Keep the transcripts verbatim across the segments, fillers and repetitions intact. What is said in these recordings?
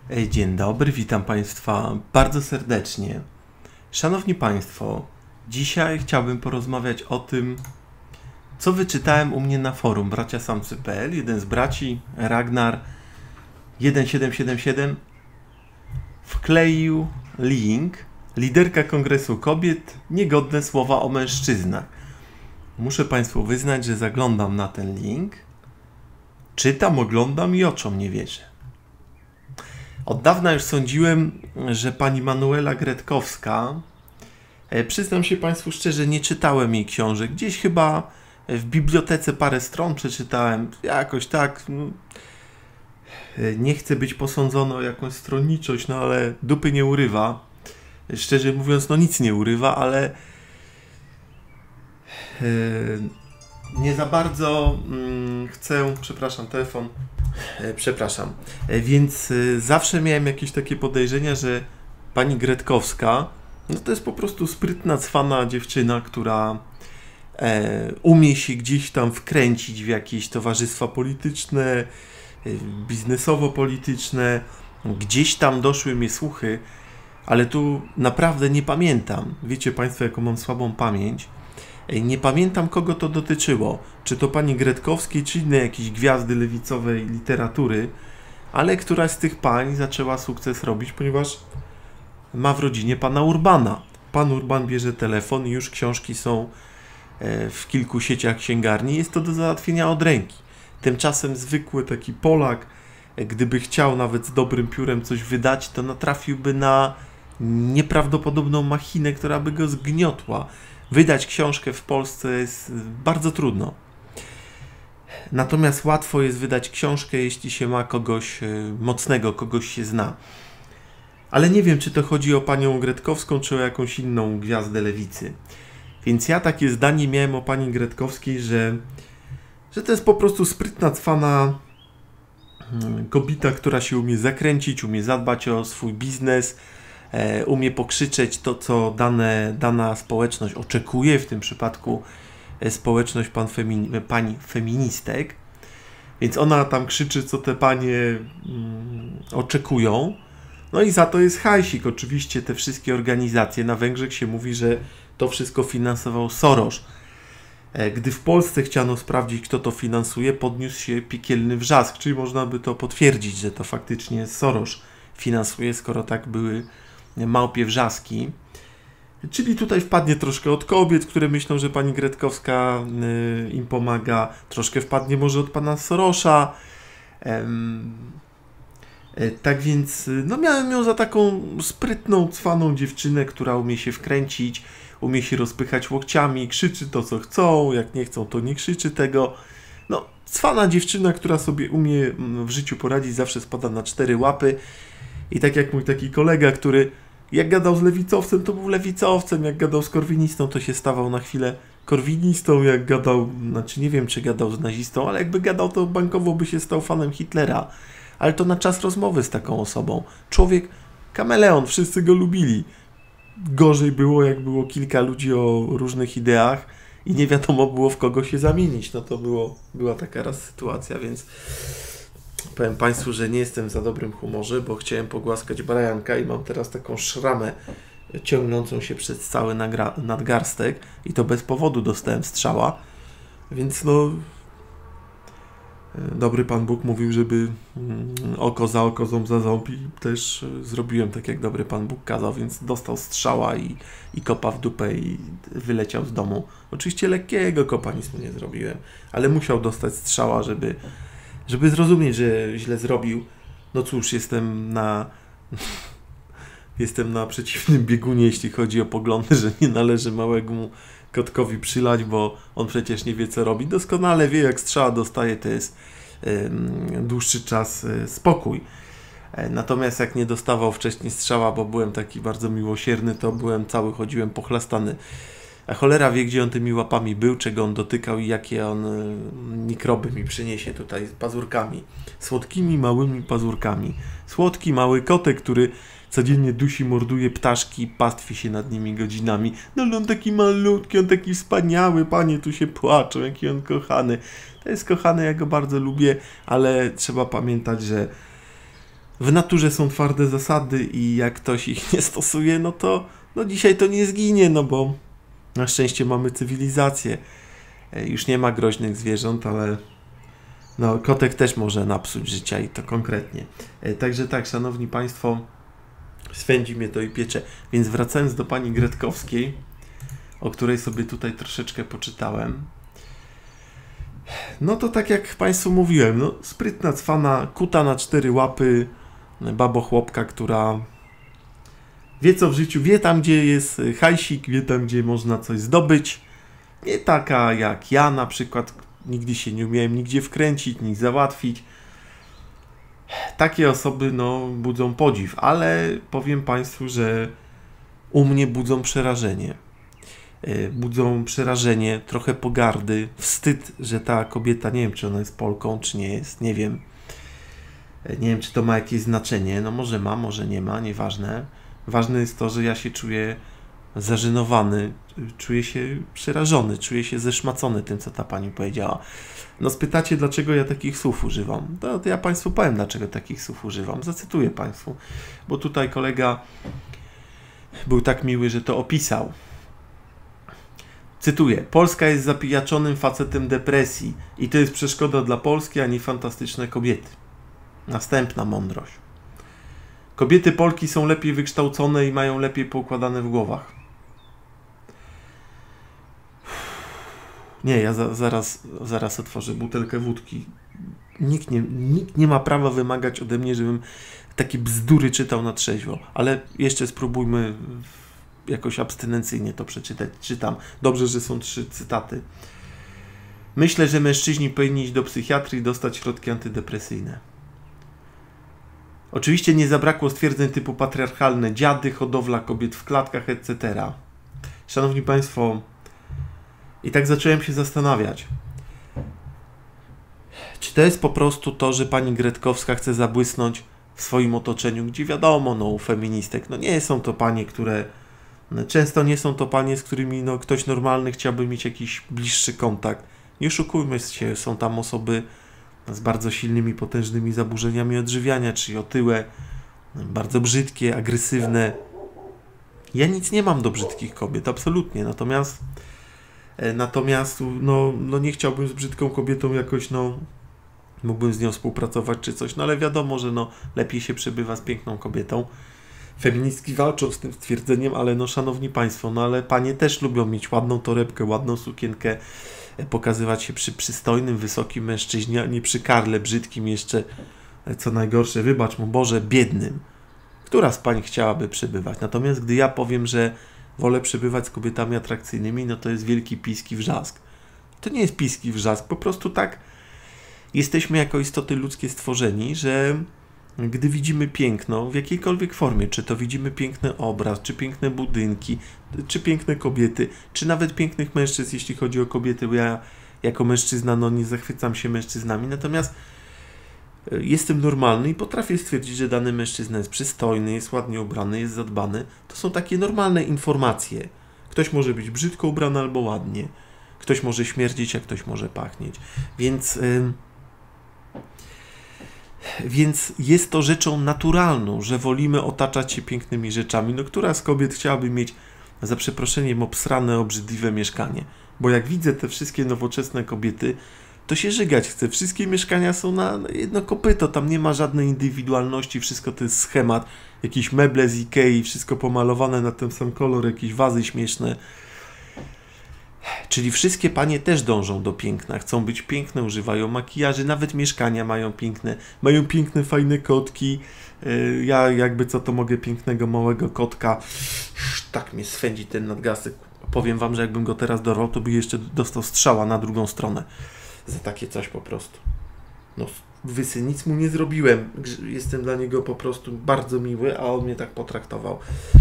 Ej, Dzień dobry, witam Państwa bardzo serdecznie. Szanowni Państwo, dzisiaj chciałbym porozmawiać o tym, co wyczytałem u mnie na forum bracia samcy kropka p l. Jeden z braci, Ragnar tysiąc siedemset siedemdziesiąt siedem, wkleił link liderka Kongresu Kobiet, niegodne słowa o mężczyznach. Muszę Państwu wyznać, że zaglądam na ten link, czytam, oglądam i oczom nie wierzę. Od dawna już sądziłem, że pani Manuela Gretkowska, e, przyznam się Państwu szczerze, nie czytałem jej książek. Gdzieś chyba w bibliotece parę stron przeczytałem, jakoś tak. No, e, nie chcę być posądzony o jakąś stronniczość, no ale dupy nie urywa. Szczerze mówiąc, no nic nie urywa, ale e, nie za bardzo mm, chcę, przepraszam, telefon, e, przepraszam, e, więc e, zawsze miałem jakieś takie podejrzenia, że pani Gretkowska, no to jest po prostu sprytna, cwana dziewczyna, która e, umie się gdzieś tam wkręcić w jakieś towarzystwa polityczne, e, biznesowo-polityczne. Gdzieś tam doszły mnie słuchy, ale tu naprawdę nie pamiętam. Wiecie Państwo, jaką mam słabą pamięć. Nie pamiętam, kogo to dotyczyło. Czy to pani Gretkowskiej, czy innej jakiejś gwiazdy lewicowej literatury, ale któraś z tych pań zaczęła sukces robić, ponieważ ma w rodzinie pana Urbana. Pan Urban bierze telefon i już książki są w kilku sieciach księgarni. Jest to do załatwienia od ręki. Tymczasem zwykły taki Polak, gdyby chciał nawet z dobrym piórem coś wydać, to natrafiłby na nieprawdopodobną machinę, która by go zgniotła. Wydać książkę w Polsce jest bardzo trudno. Natomiast łatwo jest wydać książkę, jeśli się ma kogoś mocnego, kogoś się zna. Ale nie wiem, czy to chodzi o panią Gretkowską, czy o jakąś inną gwiazdę lewicy. Więc ja takie zdanie miałem o pani Gretkowskiej, że, że to jest po prostu sprytna, cwana kobieta, która się umie zakręcić, umie zadbać o swój biznes, umie pokrzyczeć to, co dane, dana społeczność oczekuje, w tym przypadku społeczność pan femini, pań feministek. Więc ona tam krzyczy, co te panie mm, oczekują. No i za to jest hajsik. Oczywiście te wszystkie organizacje, na Węgrzech się mówi, że to wszystko finansował Soros. Gdy w Polsce chciano sprawdzić, kto to finansuje, podniósł się piekielny wrzask, czyli można by to potwierdzić, że to faktycznie Soros finansuje, skoro tak były małpie wrzaski. Czyli tutaj wpadnie troszkę od kobiet, które myślą, że pani Gretkowska y, im pomaga. Troszkę wpadnie może od pana Sorosa. Ym, y, tak więc no miałem ją za taką sprytną, cwaną dziewczynę, która umie się wkręcić, umie się rozpychać łokciami, krzyczy to, co chcą. Jak nie chcą, to nie krzyczy tego. No, cwana dziewczyna, która sobie umie w życiu poradzić, zawsze spada na cztery łapy. I tak jak mój taki kolega, który jak gadał z lewicowcem, to był lewicowcem, jak gadał z korwinistą, to się stawał na chwilę korwinistą, jak gadał, znaczy nie wiem, czy gadał z nazistą, ale jakby gadał, to bankowo by się stał fanem Hitlera. Ale to na czas rozmowy z taką osobą. Człowiek, kameleon, wszyscy go lubili. Gorzej było, jak było kilka ludzi o różnych ideach i nie wiadomo było, w kogo się zamienić. No to było, była taka raz sytuacja, więc powiem Państwu, że nie jestem w za dobrym humorze, bo chciałem pogłaskać Brianka i mam teraz taką szramę ciągnącą się przez cały nadgarstek i to bez powodu dostałem strzała, więc no dobry Pan Bóg mówił, żeby oko za oko, ząb za ząb i też zrobiłem tak, jak dobry Pan Bóg kazał, więc dostał strzała i, i kopa w dupę i wyleciał z domu. Oczywiście lekkiego kopa, nic mu nie zrobiłem, ale musiał dostać strzała, żeby Żeby zrozumieć, że źle zrobił. No cóż, jestem na jestem na przeciwnym biegunie, jeśli chodzi o poglądy, że nie należy małemu kotkowi przylać, bo on przecież nie wie, co robi. Doskonale wie, jak strzała dostaje, to jest ym, dłuższy czas y, spokój. E, natomiast jak nie dostawał wcześniej strzała, bo byłem taki bardzo miłosierny, to byłem cały, chodziłem pochlastany. A cholera wie, gdzie on tymi łapami był, czego on dotykał i jakie on y, mikroby mi przyniesie tutaj z pazurkami. Słodkimi, małymi pazurkami. Słodki, mały kotek, który codziennie dusi, morduje ptaszki, pastwi się nad nimi godzinami. No ale on taki malutki, on taki wspaniały, panie tu się płaczą, jaki on kochany. To jest kochany, ja go bardzo lubię, ale trzeba pamiętać, że w naturze są twarde zasady i jak ktoś ich nie stosuje, no to no dzisiaj to nie zginie, no bo na szczęście mamy cywilizację. Już nie ma groźnych zwierząt, ale no, kotek też może napsuć życia i to konkretnie. Także tak, szanowni państwo, swędzi mnie to i piecze. Więc wracając do pani Gretkowskiej, o której sobie tutaj troszeczkę poczytałem, no to tak jak państwu mówiłem, no sprytna cwana, kuta na cztery łapy, babochłopka, która wie co w życiu, wie tam gdzie jest hajsik, wie tam gdzie można coś zdobyć. Nie taka jak ja na przykład, nigdy się nie umiałem nigdzie wkręcić, nic załatwić. Takie osoby no budzą podziw, ale powiem państwu, że u mnie budzą przerażenie. Budzą przerażenie, trochę pogardy, wstyd, że ta kobieta, nie wiem czy ona jest Polką, czy nie jest, nie wiem. Nie wiem, czy to ma jakieś znaczenie, no może ma, może nie ma, nieważne. Ważne jest to, że ja się czuję zażenowany, czuję się przerażony, czuję się zeszmacony tym, co ta pani powiedziała. No spytacie, dlaczego ja takich słów używam? To, to ja państwu powiem, dlaczego takich słów używam. Zacytuję państwu, bo tutaj kolega był tak miły, że to opisał. Cytuję. Polska jest zapijaczonym facetem depresji i to jest przeszkoda dla Polski, a nie fantastyczne kobiety. Następna mądrość. Kobiety Polki są lepiej wykształcone i mają lepiej poukładane w głowach. Nie, ja za, zaraz, zaraz otworzę butelkę wódki. Nikt nie, nikt nie ma prawa wymagać ode mnie, żebym takie bzdury czytał na trzeźwo. Ale jeszcze spróbujmy jakoś abstynencyjnie to przeczytać. Czytam. Dobrze, że są trzy cytaty. Myślę, że mężczyźni powinni iść do psychiatry i dostać środki antydepresyjne. Oczywiście nie zabrakło stwierdzeń typu patriarchalne dziady, hodowla kobiet w klatkach, et cetera. Szanowni państwo, i tak zacząłem się zastanawiać, czy to jest po prostu to, że pani Gretkowska chce zabłysnąć w swoim otoczeniu, gdzie wiadomo, no u feministek, no nie są to panie, które, no, często nie są to panie, z którymi no, ktoś normalny chciałby mieć jakiś bliższy kontakt. Nie oszukujmy się, są tam osoby z bardzo silnymi, potężnymi zaburzeniami odżywiania, czyli otyłe, bardzo brzydkie, agresywne. Ja nic nie mam do brzydkich kobiet, absolutnie, natomiast natomiast no, no nie chciałbym z brzydką kobietą jakoś, no mógłbym z nią współpracować czy coś, no ale wiadomo, że no lepiej się przebywa z piękną kobietą. Feministki walczą z tym stwierdzeniem, ale no szanowni państwo, no ale panie też lubią mieć ładną torebkę, ładną sukienkę, pokazywać się przy przystojnym, wysokim mężczyźnie, a nie przy karle brzydkim jeszcze, co najgorsze, wybacz mu Boże, biednym. Która z pań chciałaby przebywać? Natomiast gdy ja powiem, że wolę przebywać z kobietami atrakcyjnymi, no to jest wielki pisk i wrzask. To nie jest pisk i wrzask, po prostu tak jesteśmy jako istoty ludzkie stworzeni, że gdy widzimy piękno w jakiejkolwiek formie, czy to widzimy piękny obraz, czy piękne budynki, czy piękne kobiety, czy nawet pięknych mężczyzn, jeśli chodzi o kobiety, bo ja jako mężczyzna no nie zachwycam się mężczyznami, natomiast jestem normalny i potrafię stwierdzić, że dany mężczyzna jest przystojny, jest ładnie ubrany, jest zadbany. To są takie normalne informacje. Ktoś może być brzydko ubrany albo ładnie. Ktoś może śmierdzić, a ktoś może pachnieć. Więc, yy, więc jest to rzeczą naturalną, że wolimy otaczać się pięknymi rzeczami. No, która z kobiet chciałaby mieć, za przeproszeniem, obsrane, obrzydliwe mieszkanie? Bo jak widzę te wszystkie nowoczesne kobiety, to się żygać chce. Wszystkie mieszkania są na jedno kopyto, tam nie ma żadnej indywidualności, wszystko to jest schemat, jakieś meble z Ikei, wszystko pomalowane na ten sam kolor, jakieś wazy śmieszne. Czyli wszystkie panie też dążą do piękna, chcą być piękne, używają makijaży, nawet mieszkania mają piękne, mają piękne, fajne kotki. Ja jakby co to mogę pięknego, małego kotka, tak mnie swędzi ten nadgarstek. Powiem wam, że jakbym go teraz dorwał, to by jeszcze dostał strzała na drugą stronę. Za takie coś po prostu. No, wysy, nic mu nie zrobiłem. Jestem dla niego po prostu bardzo miły, a on mnie tak potraktował.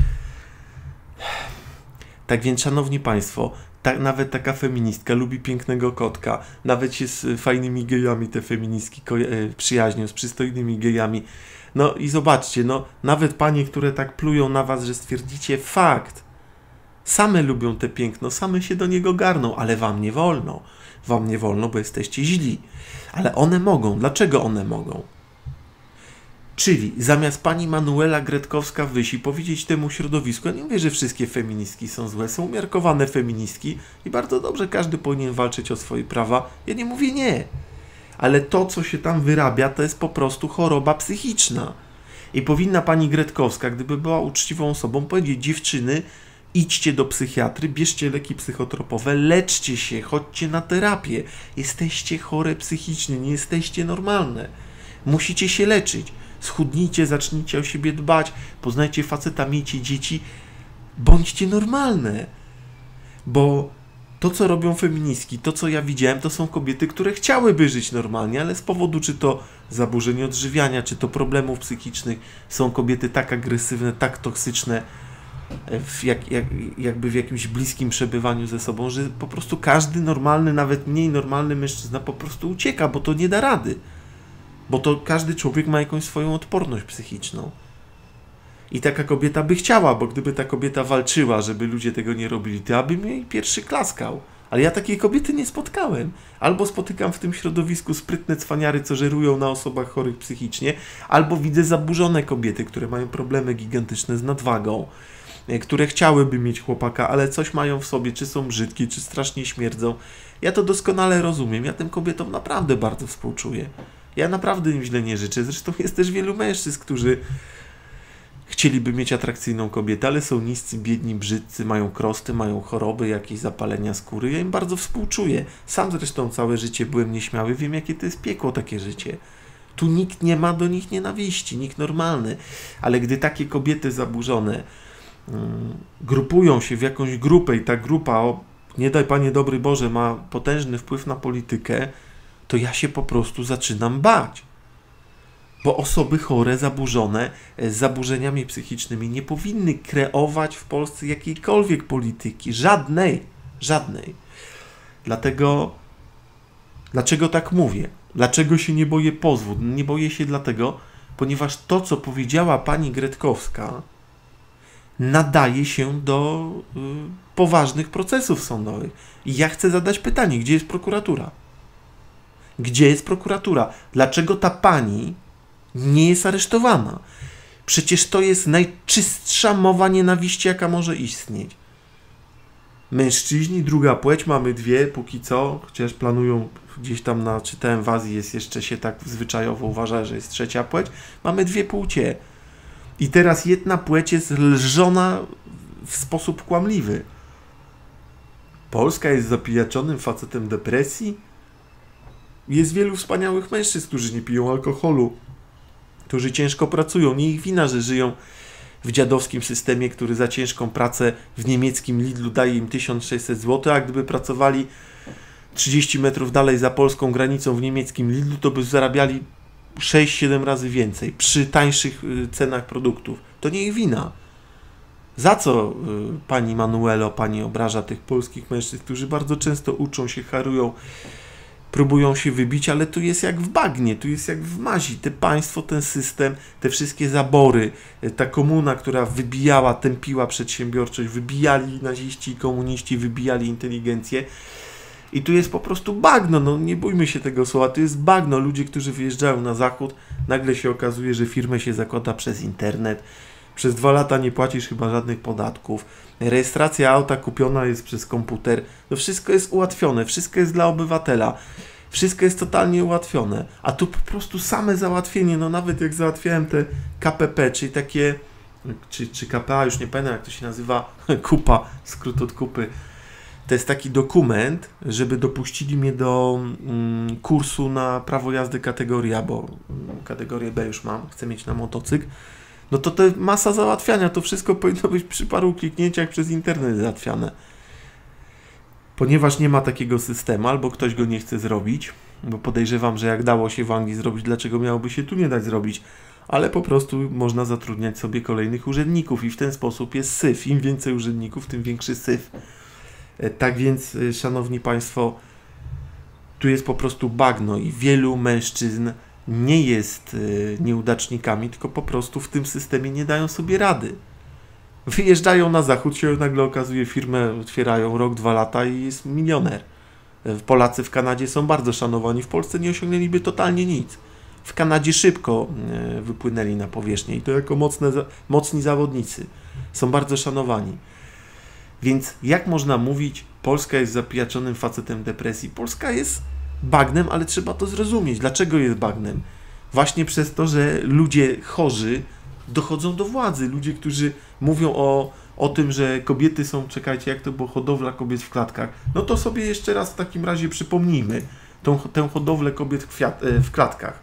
Tak więc, szanowni państwo, tak, nawet taka feministka lubi pięknego kotka, nawet się z fajnymi gejami te feministki przyjaźnią, z przystojnymi gejami. No i zobaczcie, no nawet panie, które tak plują na was, że stwierdzicie fakt, same lubią te piękno, same się do niego garną, ale wam nie wolno. Wam nie wolno, bo jesteście źli. Ale one mogą. Dlaczego one mogą? Czyli zamiast pani Manuela Gretkowska wyjść i powiedzieć temu środowisku, ja nie mówię, że wszystkie feministki są złe, są umiarkowane feministki i bardzo dobrze, każdy powinien walczyć o swoje prawa. Ja nie mówię nie, ale to, co się tam wyrabia, to jest po prostu choroba psychiczna. I powinna pani Gretkowska, gdyby była uczciwą osobą, powiedzieć: dziewczyny, idźcie do psychiatry, bierzcie leki psychotropowe, leczcie się, chodźcie na terapię. Jesteście chore psychicznie, nie jesteście normalne. Musicie się leczyć. Schudnijcie, zacznijcie o siebie dbać, poznajcie faceta, miejcie dzieci, bądźcie normalne. Bo to, co robią feministki, to, co ja widziałem, to są kobiety, które chciałyby żyć normalnie, ale z powodu czy to zaburzeń odżywiania, czy to problemów psychicznych, są kobiety tak agresywne, tak toksyczne, w jak, jak, jakby w jakimś bliskim przebywaniu ze sobą, że po prostu każdy normalny, nawet mniej normalny mężczyzna po prostu ucieka, bo to nie da rady. Bo to każdy człowiek ma jakąś swoją odporność psychiczną. I taka kobieta by chciała, bo gdyby ta kobieta walczyła, żeby ludzie tego nie robili, to ja bym jej pierwszy klaskał. Ale ja takiej kobiety nie spotkałem. Albo spotykam w tym środowisku sprytne cwaniary, co żerują na osobach chorych psychicznie, albo widzę zaburzone kobiety, które mają problemy gigantyczne z nadwagą, które chciałyby mieć chłopaka, ale coś mają w sobie, czy są brzydkie, czy strasznie śmierdzą. Ja to doskonale rozumiem. Ja tym kobietom naprawdę bardzo współczuję. Ja naprawdę im źle nie życzę. Zresztą jest też wielu mężczyzn, którzy chcieliby mieć atrakcyjną kobietę, ale są niscy, biedni, brzydcy, mają krosty, mają choroby, jakieś zapalenia skóry. Ja im bardzo współczuję. Sam zresztą całe życie byłem nieśmiały, wiem, jakie to jest piekło, takie życie. Tu nikt nie ma do nich nienawiści, nikt normalny. Ale gdy takie kobiety zaburzone um, grupują się w jakąś grupę i ta grupa, o, nie daj Panie dobry Boże, ma potężny wpływ na politykę, to ja się po prostu zaczynam bać. Bo osoby chore, zaburzone, z zaburzeniami psychicznymi nie powinny kreować w Polsce jakiejkolwiek polityki. Żadnej. Żadnej. Dlatego, dlaczego tak mówię? Dlaczego się nie boję pozwu? Nie boję się dlatego, ponieważ to, co powiedziała pani Gretkowska, nadaje się do y, poważnych procesów sądowych. I ja chcę zadać pytanie, gdzie jest prokuratura? Gdzie jest prokuratura? Dlaczego ta pani nie jest aresztowana? Przecież to jest najczystsza mowa nienawiści, jaka może istnieć. Mężczyźni, druga płeć, mamy dwie, póki co, chociaż planują gdzieś tam, na, czytałem w Azji, jest jeszcze się tak zwyczajowo uważa, że jest trzecia płeć, mamy dwie płcie. I teraz jedna płeć jest lżona w sposób kłamliwy. Polska jest zapijaczonym facetem depresji. Jest wielu wspaniałych mężczyzn, którzy nie piją alkoholu, którzy ciężko pracują. Nie ich wina, że żyją w dziadowskim systemie, który za ciężką pracę w niemieckim Lidlu daje im tysiąc sześćset złotych, a gdyby pracowali trzydzieści metrów dalej za polską granicą w niemieckim Lidlu, to by zarabiali sześć siedem razy więcej przy tańszych cenach produktów. To nie ich wina. Za co pani Manuelo, pani obraża tych polskich mężczyzn, którzy bardzo często uczą się, harują, próbują się wybić, ale tu jest jak w bagnie, tu jest jak w mazi. Te państwo, ten system, te wszystkie zabory, ta komuna, która wybijała, tępiła przedsiębiorczość, wybijali naziści i komuniści, wybijali inteligencję. I tu jest po prostu bagno, no nie bójmy się tego słowa, tu jest bagno. Ludzie, którzy wyjeżdżają na zachód, nagle się okazuje, że firmę się zakłada przez internet. Przez dwa lata nie płacisz chyba żadnych podatków. Rejestracja auta kupiona jest przez komputer. No wszystko jest ułatwione, wszystko jest dla obywatela. Wszystko jest totalnie ułatwione. A tu po prostu same załatwienie, no nawet jak załatwiałem te K P P, czyli takie, czy, czy K P A, już nie pamiętam jak to się nazywa, kupa, skrót od kupy. To jest taki dokument, żeby dopuścili mnie do mm, kursu na prawo jazdy kategorii A, bo mm, kategorię B już mam, chcę mieć na motocykl. No to to masa załatwiania, to wszystko powinno być przy paru kliknięciach przez internet załatwiane. Ponieważ nie ma takiego systemu, albo ktoś go nie chce zrobić, bo podejrzewam, że jak dało się w Anglii zrobić, dlaczego miałoby się tu nie dać zrobić, ale po prostu można zatrudniać sobie kolejnych urzędników i w ten sposób jest syf. Im więcej urzędników, tym większy syf. Tak więc, szanowni państwo, tu jest po prostu bagno i wielu mężczyzn nie jest nieudacznikami, tylko po prostu w tym systemie nie dają sobie rady. Wyjeżdżają na zachód, się nagle okazuje, firmę otwierają rok, dwa lata i jest milioner. Polacy w Kanadzie są bardzo szanowani, w Polsce nie osiągnęliby totalnie nic. w Kanadzie szybko wypłynęli na powierzchnię i to jako mocne, mocni zawodnicy. Są bardzo szanowani. Więc jak można mówić, Polska jest zapijaczonym facetem depresji? Polska jest bagnem, ale trzeba to zrozumieć. Dlaczego jest bagnem? Właśnie przez to, że ludzie chorzy dochodzą do władzy. Ludzie, którzy mówią o, o tym, że kobiety są, czekajcie, jak to było, hodowla kobiet w klatkach. No to sobie jeszcze raz w takim razie przypomnijmy tą, tę hodowlę kobiet w, kwiat, w klatkach.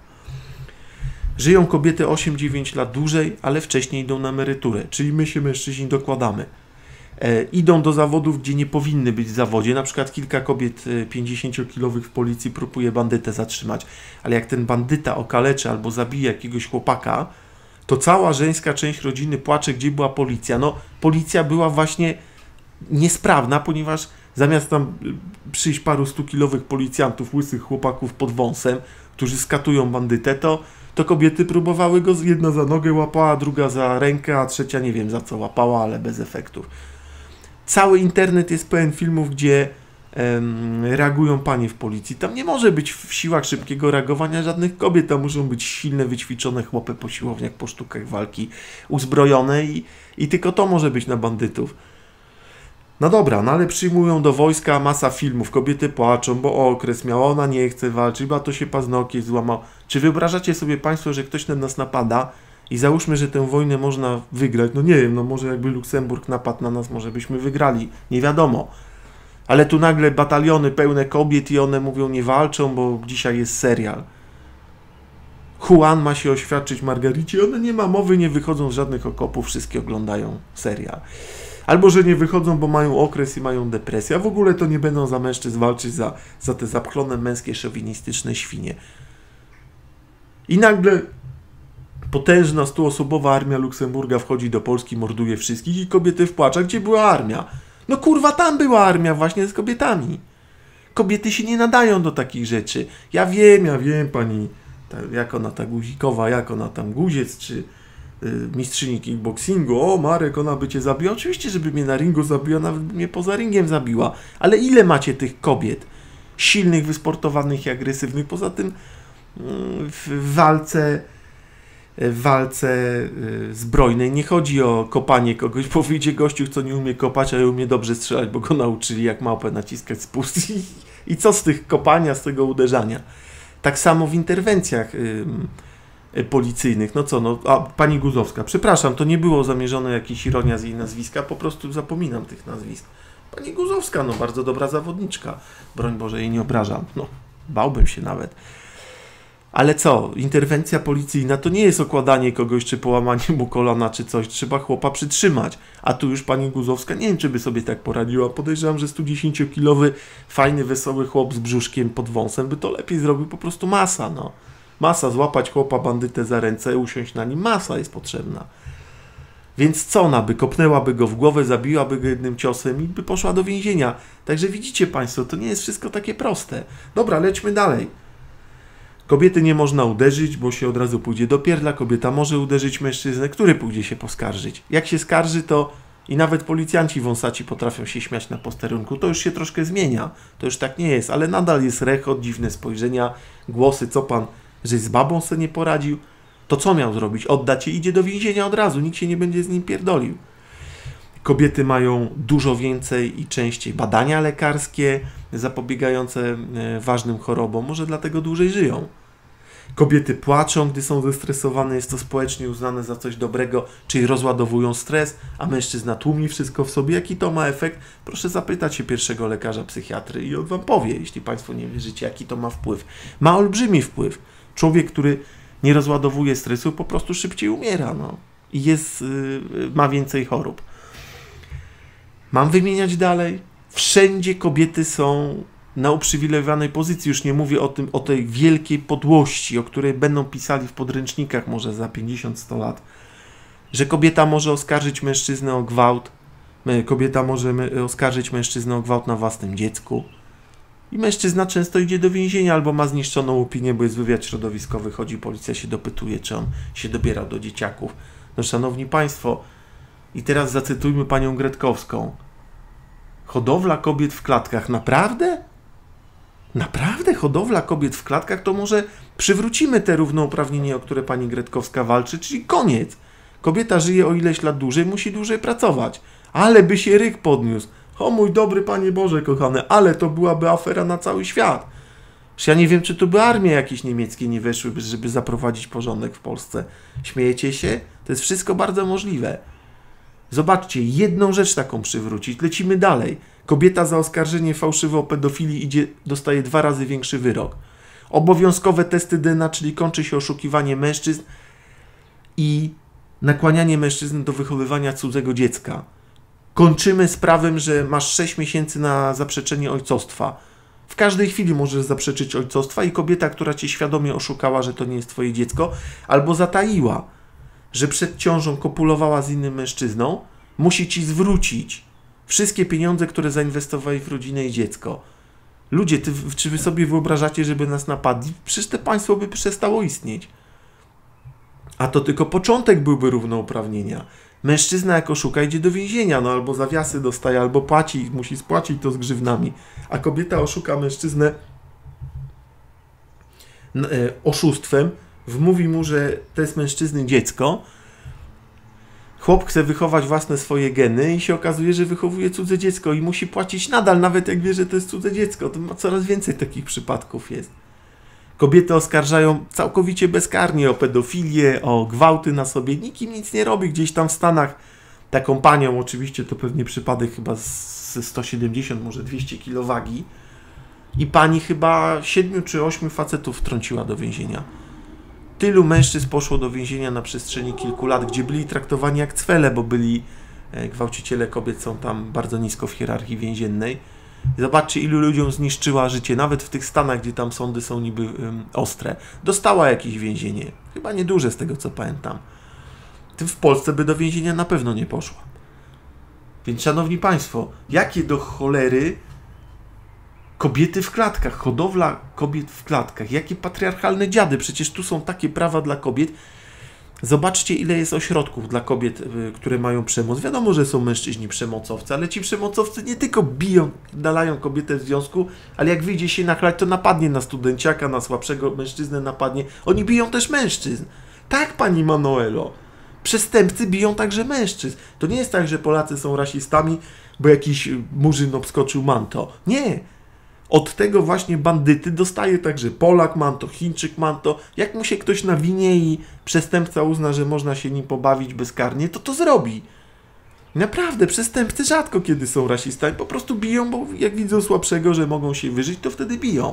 Żyją kobiety osiem dziewięć lat dłużej, ale wcześniej idą na emeryturę, czyli my się mężczyźni dokładamy. E, idą do zawodów, gdzie nie powinny być w zawodzie. Na przykład kilka kobiet pięćdziesięciokilowych w policji próbuje bandytę zatrzymać, ale jak ten bandyta okaleczy albo zabije jakiegoś chłopaka, to cała żeńska część rodziny płacze, gdzie była policja. No, policja była właśnie niesprawna, ponieważ zamiast tam przyjść paru stukilowych policjantów, łysych chłopaków pod wąsem, którzy skatują bandytę, to, to kobiety próbowały go, jedna za nogę łapała, druga za rękę, a trzecia nie wiem za co łapała, ale bez efektów. Cały internet jest pełen filmów, gdzie em, reagują panie w policji. Tam nie może być w siłach szybkiego reagowania żadnych kobiet, tam muszą być silne, wyćwiczone chłopy po siłowniach, po sztukach walki, uzbrojone i, i tylko to może być na bandytów. No dobra, no ale przyjmują do wojska, masa filmów, kobiety płaczą, bo okres miała, ona nie chce walczyć, bo to się paznokieć złamał. Czy wyobrażacie sobie państwo, że ktoś na nas napada i załóżmy, że tę wojnę można wygrać? No nie wiem, no może jakby Luksemburg napadł na nas, może byśmy wygrali, nie wiadomo. Ale tu nagle bataliony pełne kobiet i one mówią, nie walczą, bo dzisiaj jest serial. Juan ma się oświadczyć Margaricie, ona nie ma mowy, nie wychodzą z żadnych okopów, wszystkie oglądają serial. Albo, że nie wychodzą, bo mają okres i mają depresję, a w ogóle to nie będą za mężczyzn walczyć, za, za te zapchlone męskie, szowinistyczne świnie. I nagle potężna stuosobowa armia Luksemburga wchodzi do Polski, morduje wszystkich i kobiety w płaczach. Gdzie była armia? No kurwa, tam była armia właśnie z kobietami. Kobiety się nie nadają do takich rzeczy. Ja wiem, ja wiem, pani, ta, jak ona ta Guzikowa, jak ona tam Guziec, czy mistrzyni kickboxingu, o Marek, ona by cię zabiła. Oczywiście, żeby mnie na ringu zabiła, nawet by mnie poza ringiem zabiła. Ale ile macie tych kobiet? Silnych, wysportowanych i agresywnych. Poza tym w walce w walce zbrojnej nie chodzi o kopanie kogoś, bo wyjdzie gościu, co nie umie kopać, ale umie dobrze strzelać, bo go nauczyli jak małpę naciskać spust. I, i co z tych kopania, z tego uderzania? Tak samo w interwencjach policyjnych. No co, no, a pani Guzowska, przepraszam, to nie było zamierzone jakieś ironia z jej nazwiska, po prostu zapominam tych nazwisk. Pani Guzowska, no bardzo dobra zawodniczka, broń Boże, jej nie obrażam, no, bałbym się nawet. Ale co, interwencja policyjna to nie jest okładanie kogoś, czy połamanie mu kolana, czy coś, trzeba chłopa przytrzymać. A tu już pani Guzowska, nie wiem, czy by sobie tak poradziła, podejrzewam, że studziesięciokilowy, fajny, wesoły chłop z brzuszkiem pod wąsem by to lepiej zrobił, po prostu masa, no. Masa, złapać chłopa, bandytę za ręce, usiąść na nim, masa jest potrzebna. Więc co ona by? Kopnęłaby go w głowę, zabiłaby go jednym ciosem i by poszła do więzienia. Także widzicie państwo, to nie jest wszystko takie proste. Dobra, lećmy dalej. Kobiety nie można uderzyć, bo się od razu pójdzie do pierdla. Kobieta może uderzyć mężczyznę, który pójdzie się poskarżyć. Jak się skarży, to i nawet policjanci wąsaci potrafią się śmiać na posterunku. To już się troszkę zmienia. To już tak nie jest, ale nadal jest rechot, dziwne spojrzenia, głosy, co pan, że z babą se nie poradził. To co miał zrobić? Oddać się, idzie do więzienia od razu, nikt się nie będzie z nim pierdolił. Kobiety mają dużo więcej i częściej badania lekarskie zapobiegające ważnym chorobom, może dlatego dłużej żyją. Kobiety płaczą, gdy są zestresowane, jest to społecznie uznane za coś dobrego, czyli rozładowują stres, a mężczyzna tłumi wszystko w sobie. Jaki to ma efekt? Proszę zapytać się pierwszego lekarza psychiatry i on wam powie, jeśli państwo nie wierzycie, jaki to ma wpływ. Ma olbrzymi wpływ. Człowiek, który nie rozładowuje stresu, po prostu szybciej umiera, no. I jest, yy, ma więcej chorób. Mam wymieniać dalej? Wszędzie kobiety są na uprzywilejowanej pozycji. Już nie mówię o tym, o tej wielkiej podłości, o której będą pisali w podręcznikach może za pięćdziesiąt sto lat. Że kobieta może oskarżyć mężczyznę o gwałt, kobieta może oskarżyć mężczyznę o gwałt na własnym dziecku. I mężczyzna często idzie do więzienia albo ma zniszczoną opinię, bo jest wywiad środowiskowy, chodzi, policja się dopytuje, czy on się dobierał do dzieciaków. No szanowni państwo, i teraz zacytujmy panią Gretkowską. Hodowla kobiet w klatkach. Naprawdę? Naprawdę hodowla kobiet w klatkach? To może Przywrócimy te równouprawnienie, o które pani Gretkowska walczy, czyli koniec. Kobieta żyje o ileś lat dłużej, musi dłużej pracować. Ale by się ryk podniósł. O mój dobry Panie Boże kochany, ale to byłaby afera na cały świat. Ja nie wiem, czy tu by armie jakieś niemieckie nie weszły, żeby zaprowadzić porządek w Polsce. Śmiejecie się? To jest wszystko bardzo możliwe. Zobaczcie, jedną rzecz taką przywrócić. Lecimy dalej. Kobieta za oskarżenie fałszywe o pedofilii idzie, dostaje dwa razy większy wyrok. Obowiązkowe testy D N A, czyli kończy się oszukiwanie mężczyzn i nakłanianie mężczyzn do wychowywania cudzego dziecka. Kończymy z prawem, że masz sześć miesięcy na zaprzeczenie ojcostwa. W każdej chwili możesz zaprzeczyć ojcostwa i kobieta, która cię świadomie oszukała, że to nie jest twoje dziecko, albo zataiła, że przed ciążą kopulowała z innym mężczyzną, musi ci zwrócić wszystkie pieniądze, które zainwestowali w rodzinę i dziecko. Ludzie, ty, czy wy sobie wyobrażacie, żeby nas napadli? Przecież to państwo by przestało istnieć. A to tylko początek byłby równouprawnienia. Mężczyzna jak oszuka idzie do więzienia, no albo zawiasy dostaje, albo płaci, musi spłacić to z grzywnami. A kobieta oszuka mężczyznę oszustwem, wmówi mu, że to jest mężczyzny dziecko. Chłop chce wychować własne swoje geny i się okazuje, że wychowuje cudze dziecko i musi płacić nadal, nawet jak wie, że to jest cudze dziecko. To coraz więcej takich przypadków jest. Kobiety oskarżają całkowicie bezkarnie o pedofilię, o gwałty na sobie. Nikim nic nie robi. Gdzieś tam w Stanach taką panią, oczywiście to pewnie przypadek chyba ze sto siedemdziesiąt, może dwieście kilo wagi. I pani chyba siedmiu czy ośmiu facetów wtrąciła do więzienia. Tylu mężczyzn poszło do więzienia na przestrzeni kilku lat, gdzie byli traktowani jak cwele, bo byli gwałciciele kobiet, są tam bardzo nisko w hierarchii więziennej. Zobaczcie, ilu ludziom zniszczyła życie, nawet w tych Stanach, gdzie tam sądy są niby um, ostre. Dostała jakieś więzienie, chyba nieduże z tego, co pamiętam. W Polsce by do więzienia na pewno nie poszła. Więc, szanowni państwo, jakie do cholery kobiety w klatkach, hodowla kobiet w klatkach, jakie patriarchalne dziady, przecież tu są takie prawa dla kobiet. Zobaczcie, ile jest ośrodków dla kobiet, które mają przemoc. Wiadomo, że są mężczyźni przemocowcy, ale ci przemocowcy nie tylko biją, dalają kobietę w związku, ale jak wyjdzie się nachlać, to napadnie na studenciaka, na słabszego mężczyznę napadnie. Oni biją też mężczyzn. Tak, pani Manuelo. Przestępcy biją także mężczyzn. To nie jest tak, że Polacy są rasistami, bo jakiś murzyn obskoczył manto. Nie. Od tego właśnie bandyty dostaje także Polak manto, Chińczyk manto. Jak mu się ktoś nawinie i przestępca uzna, że można się nim pobawić bezkarnie, to to zrobi. Naprawdę, przestępcy rzadko kiedy są rasistami. Po prostu biją, bo jak widzą słabszego, że mogą się wyżyć, to wtedy biją.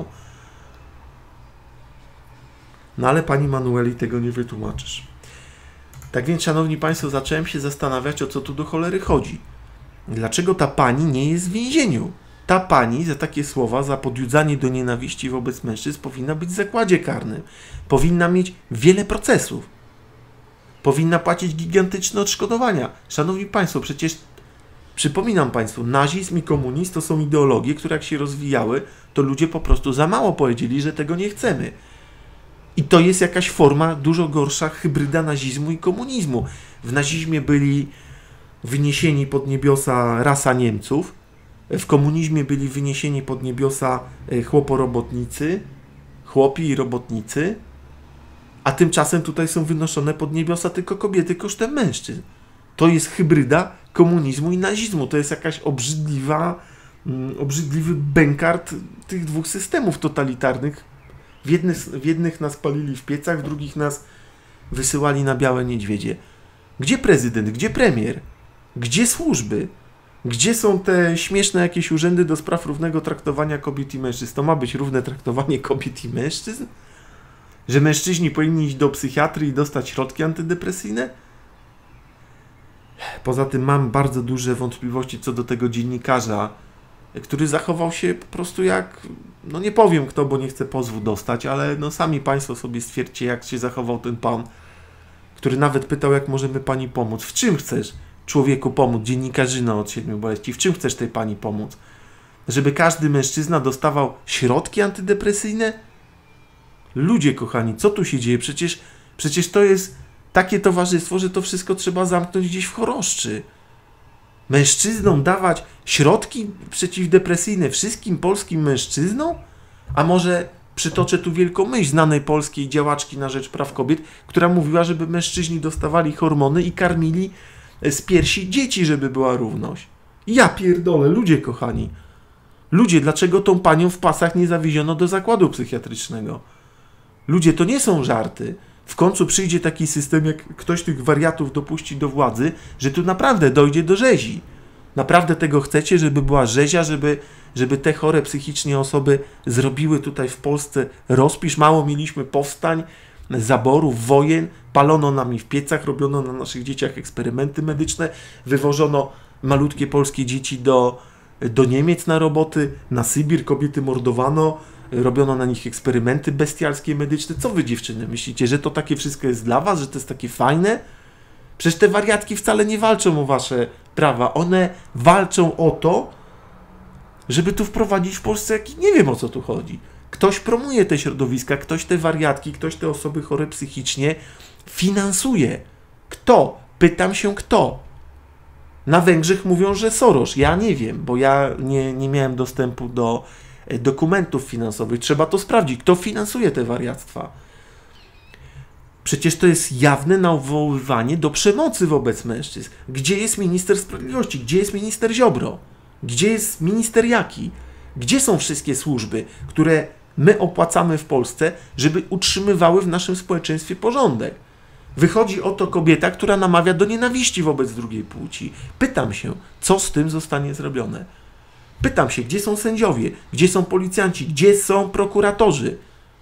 No ale pani Manueli tego nie wytłumaczysz. Tak więc, szanowni państwo, zacząłem się zastanawiać, o co tu do cholery chodzi. Dlaczego ta pani nie jest w więzieniu? Ta pani za takie słowa, za podjudzanie do nienawiści wobec mężczyzn powinna być w zakładzie karnym. Powinna mieć wiele procesów. Powinna płacić gigantyczne odszkodowania. Szanowni państwo, przecież przypominam państwu, nazizm i komunizm to są ideologie, które jak się rozwijały, to ludzie po prostu za mało powiedzieli, że tego nie chcemy. I to jest jakaś forma dużo gorsza hybryda nazizmu i komunizmu. W nazizmie byli wyniesieni pod niebiosa rasa Niemców, w komunizmie byli wyniesieni pod niebiosa chłoporobotnicy, chłopi i robotnicy, a tymczasem tutaj są wynoszone pod niebiosa tylko kobiety kosztem mężczyzn. To jest hybryda komunizmu i nazizmu. To jest jakaś obrzydliwa, obrzydliwy bękart tych dwóch systemów totalitarnych. W jednych, w jednych nas palili w piecach, w drugich nas wysyłali na białe niedźwiedzie. Gdzie prezydent? Gdzie premier? Gdzie służby? Gdzie są te śmieszne jakieś urzędy do spraw równego traktowania kobiet i mężczyzn? To ma być równe traktowanie kobiet i mężczyzn? Że mężczyźni powinni iść do psychiatry i dostać środki antydepresyjne? Poza tym mam bardzo duże wątpliwości co do tego dziennikarza, który zachował się po prostu jak, no nie powiem kto, bo nie chcę pozwu dostać, ale no sami państwo sobie stwierdźcie, jak się zachował ten pan, który nawet pytał, jak możemy pani pomóc. W czym chcesz człowieku pomóc, dziennikarzyna od siedmiu boleści? W czym chcesz tej pani pomóc? Żeby każdy mężczyzna dostawał środki antydepresyjne? Ludzie kochani, co tu się dzieje? Przecież, przecież to jest takie towarzystwo, że to wszystko trzeba zamknąć gdzieś w choroszczy. Mężczyznom dawać środki przeciwdepresyjne wszystkim polskim mężczyznom? A może Przytoczę tu wielką myśl znanej polskiej działaczki na rzecz praw kobiet, która mówiła, żeby mężczyźni dostawali hormony i karmili z piersi dzieci, żeby była równość. Ja pierdolę, ludzie kochani. Ludzie, dlaczego tą panią w pasach nie zawieziono do zakładu psychiatrycznego? Ludzie, to nie są żarty. W końcu przyjdzie taki system, jak ktoś tych wariatów dopuści do władzy, że tu naprawdę dojdzie do rzezi. Naprawdę tego chcecie, żeby była rzezia, żeby, żeby te chore psychicznie osoby zrobiły tutaj w Polsce rozpisz. Mało mieliśmy powstań, zaborów, wojen, palono nami w piecach, robiono na naszych dzieciach eksperymenty medyczne, wywożono malutkie polskie dzieci do, do Niemiec na roboty, na Sybir, kobiety mordowano, robiono na nich eksperymenty bestialskie medyczne. Co wy, dziewczyny, myślicie, że to takie wszystko jest dla was, że to jest takie fajne? Przecież te wariatki wcale nie walczą o wasze prawa. One walczą o to, żeby tu wprowadzić w Polsce, jak nie wiem, o co tu chodzi. Ktoś promuje te środowiska, ktoś te wariatki, ktoś te osoby chore psychicznie finansuje. Kto? Pytam się, kto? Na Węgrzech mówią, że Soros. Ja nie wiem, bo ja nie, nie miałem dostępu do dokumentów finansowych. Trzeba to sprawdzić. Kto finansuje te wariactwa? Przecież to jest jawne nawoływanie do przemocy wobec mężczyzn. Gdzie jest minister sprawiedliwości? Gdzie jest minister Ziobro? Gdzie jest minister Jaki? Gdzie są wszystkie służby, które my opłacamy w Polsce, żeby utrzymywały w naszym społeczeństwie porządek? Wychodzi oto kobieta, która namawia do nienawiści wobec drugiej płci. Pytam się, co z tym zostanie zrobione? Pytam się, gdzie są sędziowie, gdzie są policjanci, gdzie są prokuratorzy?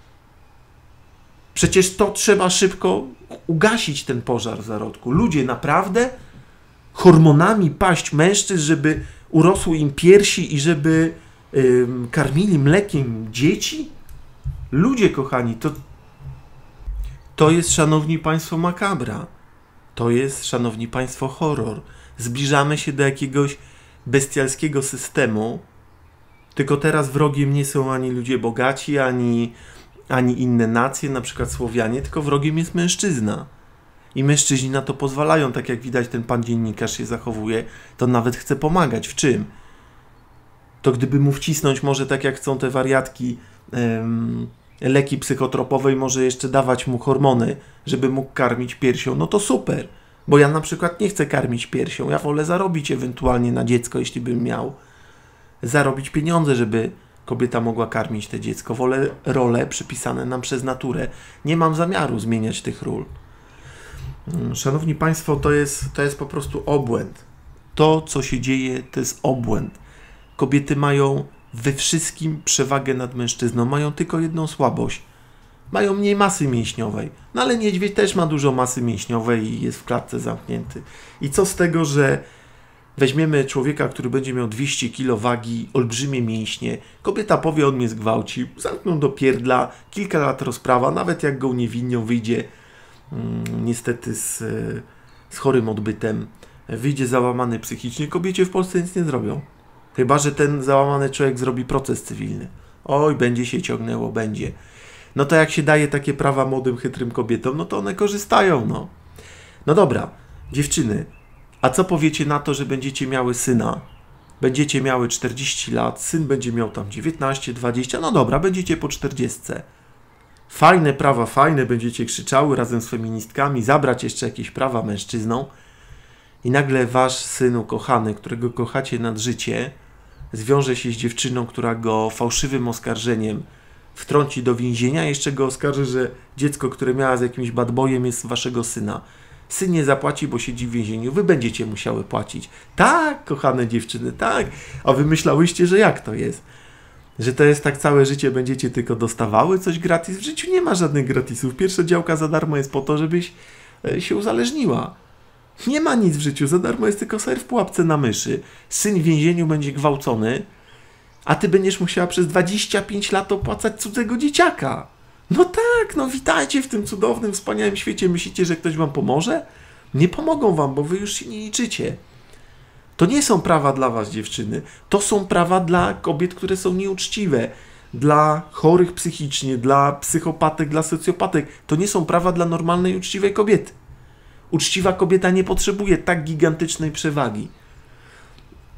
Przecież to trzeba szybko ugasić ten pożar w zarodku. Ludzie, naprawdę hormonami paść mężczyzn, żeby urosły im piersi i żeby yy, karmili mlekiem dzieci? Ludzie kochani, to, to jest, szanowni państwo, makabra. To jest, szanowni państwo, horror. Zbliżamy się do jakiegoś bestialskiego systemu, tylko teraz wrogiem nie są ani ludzie bogaci, ani, ani inne nacje, na przykład Słowianie, tylko wrogiem jest mężczyzna. I mężczyźni na to pozwalają, tak jak widać ten pan dziennikarz się zachowuje, to nawet chce pomagać. W czym? To gdyby mu wcisnąć może tak jak chcą te wariatki em, leki psychotropowe i może jeszcze dawać mu hormony, żeby mógł karmić piersią, no to super. Bo ja na przykład nie chcę karmić piersią, ja wolę zarobić ewentualnie na dziecko, jeśli bym miał. Zarobić pieniądze, żeby kobieta mogła karmić te dziecko. Wolę role przypisane nam przez naturę. Nie mam zamiaru zmieniać tych ról. Szanowni państwo, to jest, to jest po prostu obłęd. To, co się dzieje, to jest obłęd. Kobiety mają we wszystkim przewagę nad mężczyzną. Mają tylko jedną słabość. Mają mniej masy mięśniowej. No ale niedźwiedź też ma dużo masy mięśniowej i jest w klatce zamknięty. I co z tego, że weźmiemy człowieka, który będzie miał dwieście kilo wagi, olbrzymie mięśnie, kobieta powie, on mnie zgwałci, zamkną do pierdla, kilka lat rozprawa, nawet jak go uniewinnią, wyjdzie mm, niestety z, z chorym odbytem, wyjdzie załamany psychicznie, kobiecie w Polsce nic nie zrobią. Chyba że ten załamany człowiek zrobi proces cywilny. Oj, będzie się ciągnęło, będzie. No to jak się daje takie prawa młodym, chytrym kobietom, no to one korzystają, no. No dobra, dziewczyny, a co powiecie na to, że będziecie miały syna? Będziecie miały czterdzieści lat, syn będzie miał tam dziewiętnaście, dwadzieścia, no dobra, będziecie po czterdziestce. Fajne prawa, fajne, będziecie krzyczały razem z feministkami, zabrać jeszcze jakieś prawa mężczyznom i nagle wasz syn ukochany, którego kochacie nad życie, zwiąże się z dziewczyną, która go fałszywym oskarżeniem wtrąci do więzienia, jeszcze go oskarży, że dziecko, które miała z jakimś bad boyem, jest waszego syna. Syn nie zapłaci, bo siedzi w więzieniu. Wy będziecie musiały płacić. Tak, kochane dziewczyny, tak. A wy myślałyście, że jak to jest? Że to jest tak całe życie, będziecie tylko dostawały coś gratis? W życiu nie ma żadnych gratisów. Pierwsza działka za darmo jest po to, żebyś się uzależniła. Nie ma nic w życiu. Za darmo jest tylko ser w pułapce na myszy. Syn w więzieniu będzie gwałcony, a ty będziesz musiała przez dwadzieścia pięć lat opłacać cudzego dzieciaka. No tak, no witajcie w tym cudownym, wspaniałym świecie. Myślicie, że ktoś wam pomoże? Nie pomogą wam, bo wy już się nie liczycie. To nie są prawa dla was, dziewczyny. To są prawa dla kobiet, które są nieuczciwe. Dla chorych psychicznie, dla psychopatek, dla socjopatek. To nie są prawa dla normalnej, uczciwej kobiety. Uczciwa kobieta nie potrzebuje tak gigantycznej przewagi.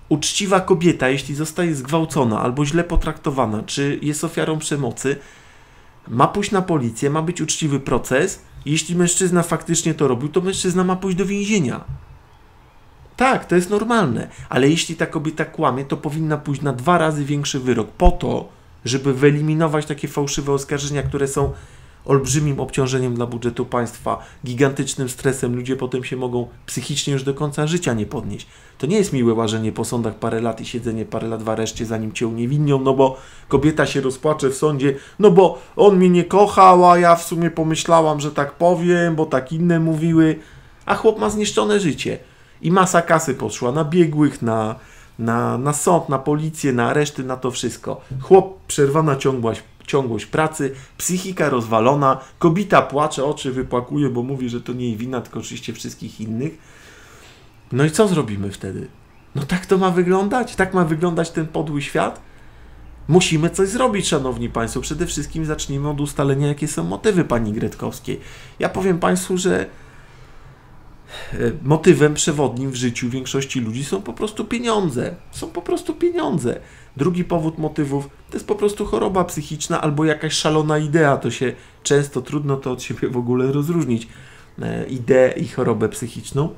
Uczciwa kobieta, jeśli zostaje zgwałcona albo źle potraktowana, czy jest ofiarą przemocy, Ma pójść na policję, ma być uczciwy proces. Jeśli mężczyzna faktycznie to robił, to mężczyzna ma pójść do więzienia. Tak, to jest normalne, ale jeśli ta kobieta kłamie, to powinna pójść na dwa razy większy wyrok po to, żeby wyeliminować takie fałszywe oskarżenia, które są olbrzymim obciążeniem dla budżetu państwa, gigantycznym stresem. Ludzie potem się mogą psychicznie już do końca życia nie podnieść. To nie jest miłe łażenie po sądach parę lat i siedzenie parę lat w areszcie, zanim cię uniewinnią, no bo kobieta się rozpłacze w sądzie, no bo on mnie nie kochał, a ja w sumie pomyślałam, że tak powiem, bo tak inne mówiły, a chłop ma zniszczone życie. I masa kasy poszła na biegłych, na, na, na sąd, na policję, na areszty, na to wszystko. Chłop, przerwana ciągłość, ciągłość pracy, psychika rozwalona, kobieta płacze, oczy wypłakuje, bo mówi, że to nie jej wina, tylko oczywiście wszystkich innych. No i co zrobimy wtedy? No tak to ma wyglądać? Tak ma wyglądać ten podły świat? Musimy coś zrobić, szanowni państwo. Przede wszystkim zacznijmy od ustalenia, jakie są motywy pani Gretkowskiej. Ja powiem państwu, że motywem przewodnim w życiu większości ludzi są po prostu pieniądze. Są po prostu pieniądze. Drugi powód motywów to jest po prostu choroba psychiczna albo jakaś szalona idea. To się często trudno to od siebie w ogóle rozróżnić. Ideę i chorobę psychiczną.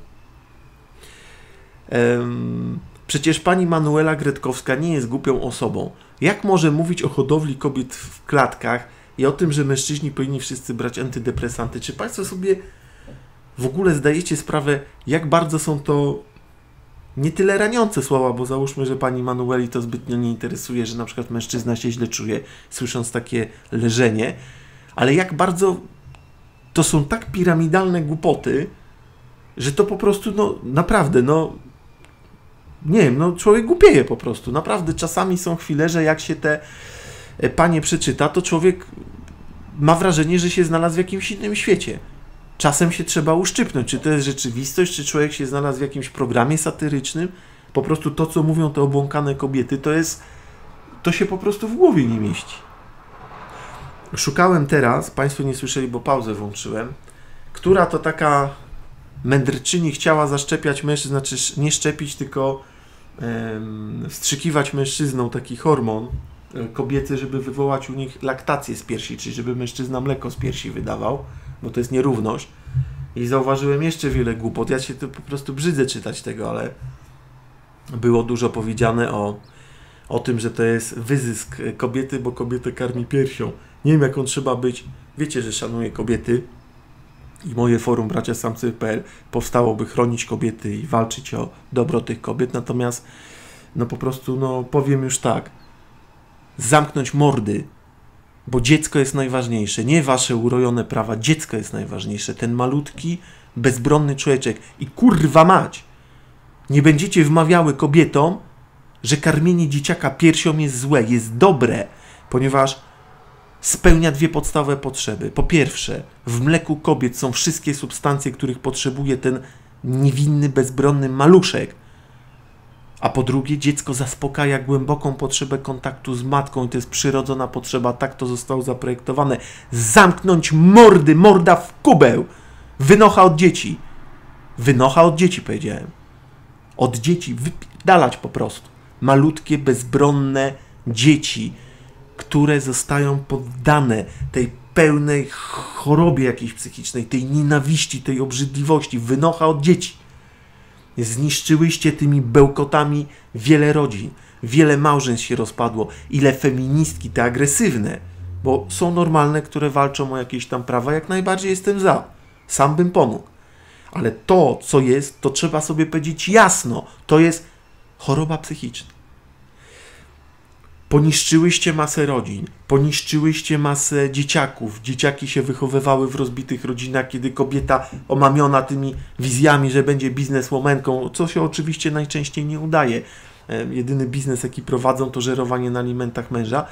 Przecież pani Manuela Gretkowska nie jest głupią osobą. Jak może mówić o hodowli kobiet w klatkach i o tym, że mężczyźni powinni wszyscy brać antydepresanty? Czy państwo sobie w ogóle zdajecie sprawę, jak bardzo są to nie tyle raniące słowa, bo załóżmy, że pani Manueli to zbytnio nie interesuje, że na przykład mężczyzna się źle czuje, słysząc takie leżenie, ale jak bardzo to są tak piramidalne głupoty, że to po prostu, no naprawdę, no nie wiem, no człowiek głupieje po prostu. Naprawdę czasami są chwile, że jak się te panie przeczyta, to człowiek ma wrażenie, że się znalazł w jakimś innym świecie. Czasem się trzeba uszczypnąć, czy to jest rzeczywistość, czy człowiek się znalazł w jakimś programie satyrycznym. Po prostu to, co mówią te obłąkane kobiety, to jest, to się po prostu w głowie nie mieści. Szukałem teraz, państwo nie słyszeli, bo pauzę włączyłem, która to taka mędrczyni chciała zaszczepiać mężczyzn, znaczy nie szczepić, tylko um, wstrzykiwać mężczyznom taki hormon kobiety, żeby wywołać u nich laktację z piersi, czyli żeby mężczyzna mleko z piersi wydawał, bo to jest nierówność. I zauważyłem jeszcze wiele głupot. Ja się to po prostu brzydzę czytać tego, ale było dużo powiedziane o, o tym, że to jest wyzysk kobiety, bo kobietę karmi piersią. Nie wiem, jaką trzeba być. Wiecie, że szanuję kobiety i moje forum bracia samcy kropka p l powstało, by chronić kobiety i walczyć o dobro tych kobiet. Natomiast no po prostu, no powiem już tak, zamknąć mordy, bo dziecko jest najważniejsze, nie wasze urojone prawa, dziecko jest najważniejsze, ten malutki, bezbronny człowieczek. I kurwa mać, nie będziecie wmawiały kobietom, że karmienie dzieciaka piersią jest złe, jest dobre, ponieważ spełnia dwie podstawowe potrzeby. Po pierwsze, w mleku kobiet są wszystkie substancje, których potrzebuje ten niewinny, bezbronny maluszek. A po drugie, dziecko zaspokaja głęboką potrzebę kontaktu z matką i to jest przyrodzona potrzeba, tak to zostało zaprojektowane. Zamknąć mordy, morda w kubeł! Wynocha od dzieci. Wynocha od dzieci, powiedziałem. Od dzieci, wypierdalać po prostu. Malutkie, bezbronne dzieci, które zostają poddane tej pełnej chorobie jakiejś psychicznej, tej nienawiści, tej obrzydliwości. Wynocha od dzieci. Zniszczyłyście tymi bełkotami wiele rodzin, wiele małżeństw się rozpadło, ile feministki, te agresywne, bo są normalne, które walczą o jakieś tam prawa, jak najbardziej jestem za, sam bym pomógł. Ale to, co jest, to trzeba sobie powiedzieć jasno, to jest choroba psychiczna. Poniszczyłyście masę rodzin, poniszczyłyście masę dzieciaków. Dzieciaki się wychowywały w rozbitych rodzinach, kiedy kobieta omamiona tymi wizjami, że będzie bizneswomanką, co się oczywiście najczęściej nie udaje. Jedyny biznes, jaki prowadzą, to żerowanie na alimentach męża.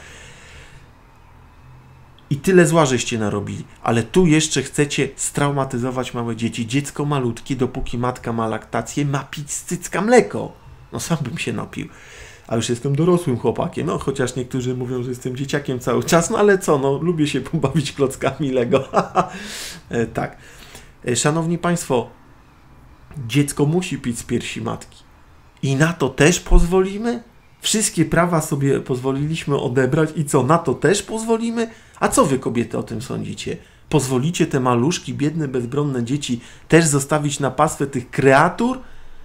I tyle zła żeście narobili. Ale tu jeszcze chcecie straumatyzować małe dzieci. Dziecko malutkie, dopóki matka ma laktację, ma pić z cycka mleko. No sam bym się napił. A już jestem dorosłym chłopakiem, no chociaż niektórzy mówią, że jestem dzieciakiem cały czas, no ale co, no lubię się pobawić klockami Lego. e, tak. E, szanowni Państwo, dziecko musi pić z piersi matki. I na to też pozwolimy? Wszystkie prawa sobie pozwoliliśmy odebrać i co, na to też pozwolimy? A co wy, kobiety, o tym sądzicie? Pozwolicie te maluszki, biedne, bezbronne dzieci też zostawić na pastwę tych kreatur?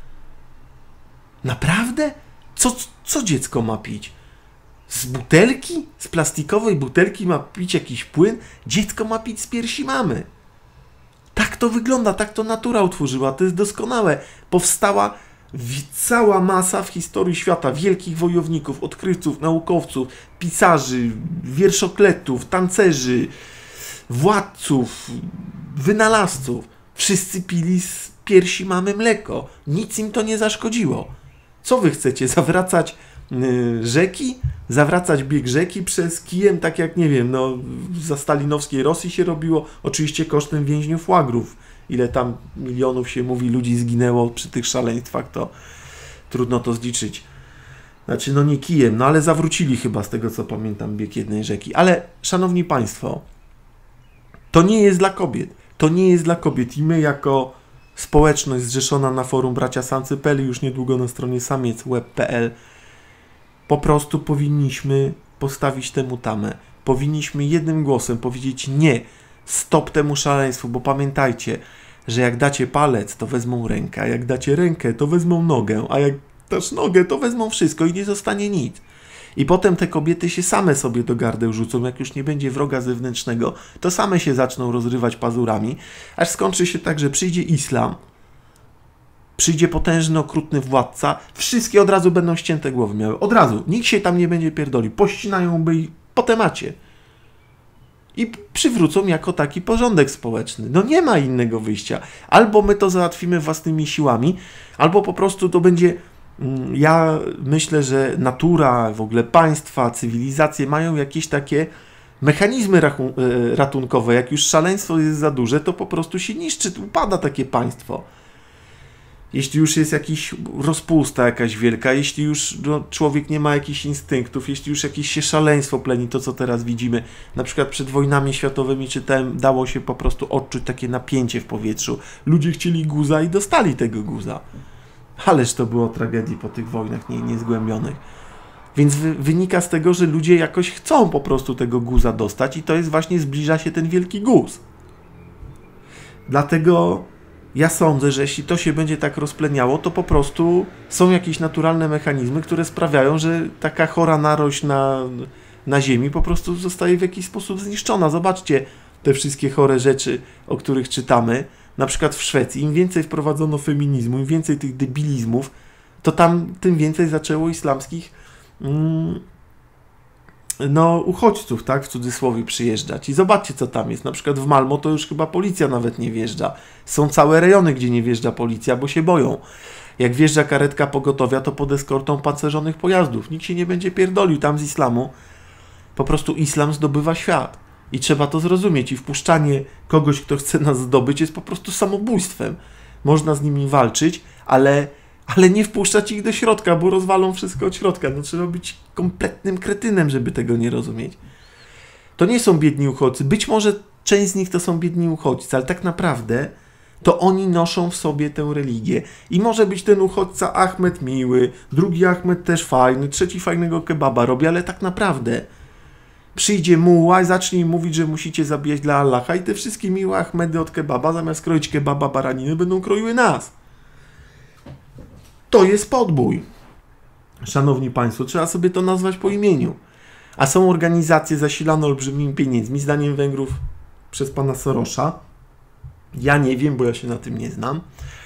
Naprawdę? Co, co dziecko ma pić? Z butelki? Z plastikowej butelki ma pić jakiś płyn? Dziecko ma pić z piersi mamy. Tak to wygląda, tak to natura utworzyła, to jest doskonałe. Powstała cała masa w historii świata wielkich wojowników, odkrywców, naukowców, pisarzy, wierszokletów, tancerzy, władców, wynalazców. Wszyscy pili z piersi mamy mleko. Nic im to nie zaszkodziło. Co wy chcecie? Zawracać y, rzeki? Zawracać bieg rzeki przez kijem, tak jak, nie wiem, no, za stalinowskiej Rosji się robiło, oczywiście kosztem więźniów łagrów. Ile tam milionów się mówi, ludzi zginęło przy tych szaleństwach, to trudno to zliczyć. Znaczy, no nie kijem, no ale zawrócili chyba, z tego co pamiętam, bieg jednej rzeki. Ale, szanowni państwo, to nie jest dla kobiet. To nie jest dla kobiet. I my jako społeczność zrzeszona na forum Bracia Sancypeli, już niedługo na stronie samiec web kropka p l, po prostu powinniśmy postawić temu tamę. Powinniśmy jednym głosem powiedzieć nie, stop temu szaleństwu, bo pamiętajcie, że jak dacie palec, to wezmą rękę, a jak dacie rękę, to wezmą nogę, a jak dasz nogę, to wezmą wszystko i nie zostanie nic. I potem te kobiety się same sobie do gardeł rzucą, jak już nie będzie wroga zewnętrznego, to same się zaczną rozrywać pazurami, aż skończy się tak, że przyjdzie islam, przyjdzie potężny, okrutny władca, wszystkie od razu będą ścięte głowy miały. Od razu. Nikt się tam nie będzie pierdolił. Pościnają by i po temacie. I przywrócą jako taki porządek społeczny. No nie ma innego wyjścia. Albo my to załatwimy własnymi siłami, albo po prostu to będzie... Ja myślę, że natura, w ogóle państwa, cywilizacje mają jakieś takie mechanizmy ratunkowe. Jak już szaleństwo jest za duże, to po prostu się niszczy, upada takie państwo. Jeśli już jest jakaś rozpusta jakaś wielka, jeśli już no, człowiek nie ma jakichś instynktów, jeśli już jakieś się szaleństwo pleni, to co teraz widzimy, na przykład przed wojnami światowymi czytałem, dało się po prostu odczuć takie napięcie w powietrzu. Ludzie chcieli guza i dostali tego guza. Ależ to było tragedii po tych wojnach nie, niezgłębionych. Więc wy, wynika z tego, że ludzie jakoś chcą po prostu tego guza dostać i to jest właśnie, zbliża się ten wielki guz. Dlatego ja sądzę, że jeśli to się będzie tak rozpleniało, to po prostu są jakieś naturalne mechanizmy, które sprawiają, że taka chora narośl na, na ziemi po prostu zostaje w jakiś sposób zniszczona. Zobaczcie te wszystkie chore rzeczy, o których czytamy. Na przykład w Szwecji, im więcej wprowadzono feminizmu, im więcej tych debilizmów, to tam tym więcej zaczęło islamskich mm, no, uchodźców, tak, w cudzysłowie przyjeżdżać. I zobaczcie, co tam jest. Na przykład w Malmo to już chyba policja nawet nie wjeżdża. Są całe rejony, gdzie nie wjeżdża policja, bo się boją. Jak wjeżdża karetka pogotowia, to pod eskortą pancerzonych pojazdów. Nikt się nie będzie pierdolił tam z islamu. Po prostu islam zdobywa świat. I trzeba to zrozumieć. I wpuszczanie kogoś, kto chce nas zdobyć, jest po prostu samobójstwem. Można z nimi walczyć, ale, ale nie wpuszczać ich do środka, bo rozwalą wszystko od środka. No, trzeba być kompletnym kretynem, żeby tego nie rozumieć. To nie są biedni uchodźcy. Być może część z nich to są biedni uchodźcy, ale tak naprawdę to oni noszą w sobie tę religię. I może być ten uchodźca Ahmed miły, drugi Ahmed też fajny, trzeci fajnego kebaba robi, ale tak naprawdę przyjdzie muła i zacznie im mówić, że musicie zabijać dla Allaha i te wszystkie miłe Ahmedy od kebaba, zamiast kroić kebaba baraniny, będą kroiły nas. To jest podbój. Szanowni Państwo, trzeba sobie to nazwać po imieniu. A są organizacje zasilane olbrzymimi pieniędzmi, zdaniem Węgrów przez pana Sorosza. Ja nie wiem, bo ja się na tym nie znam.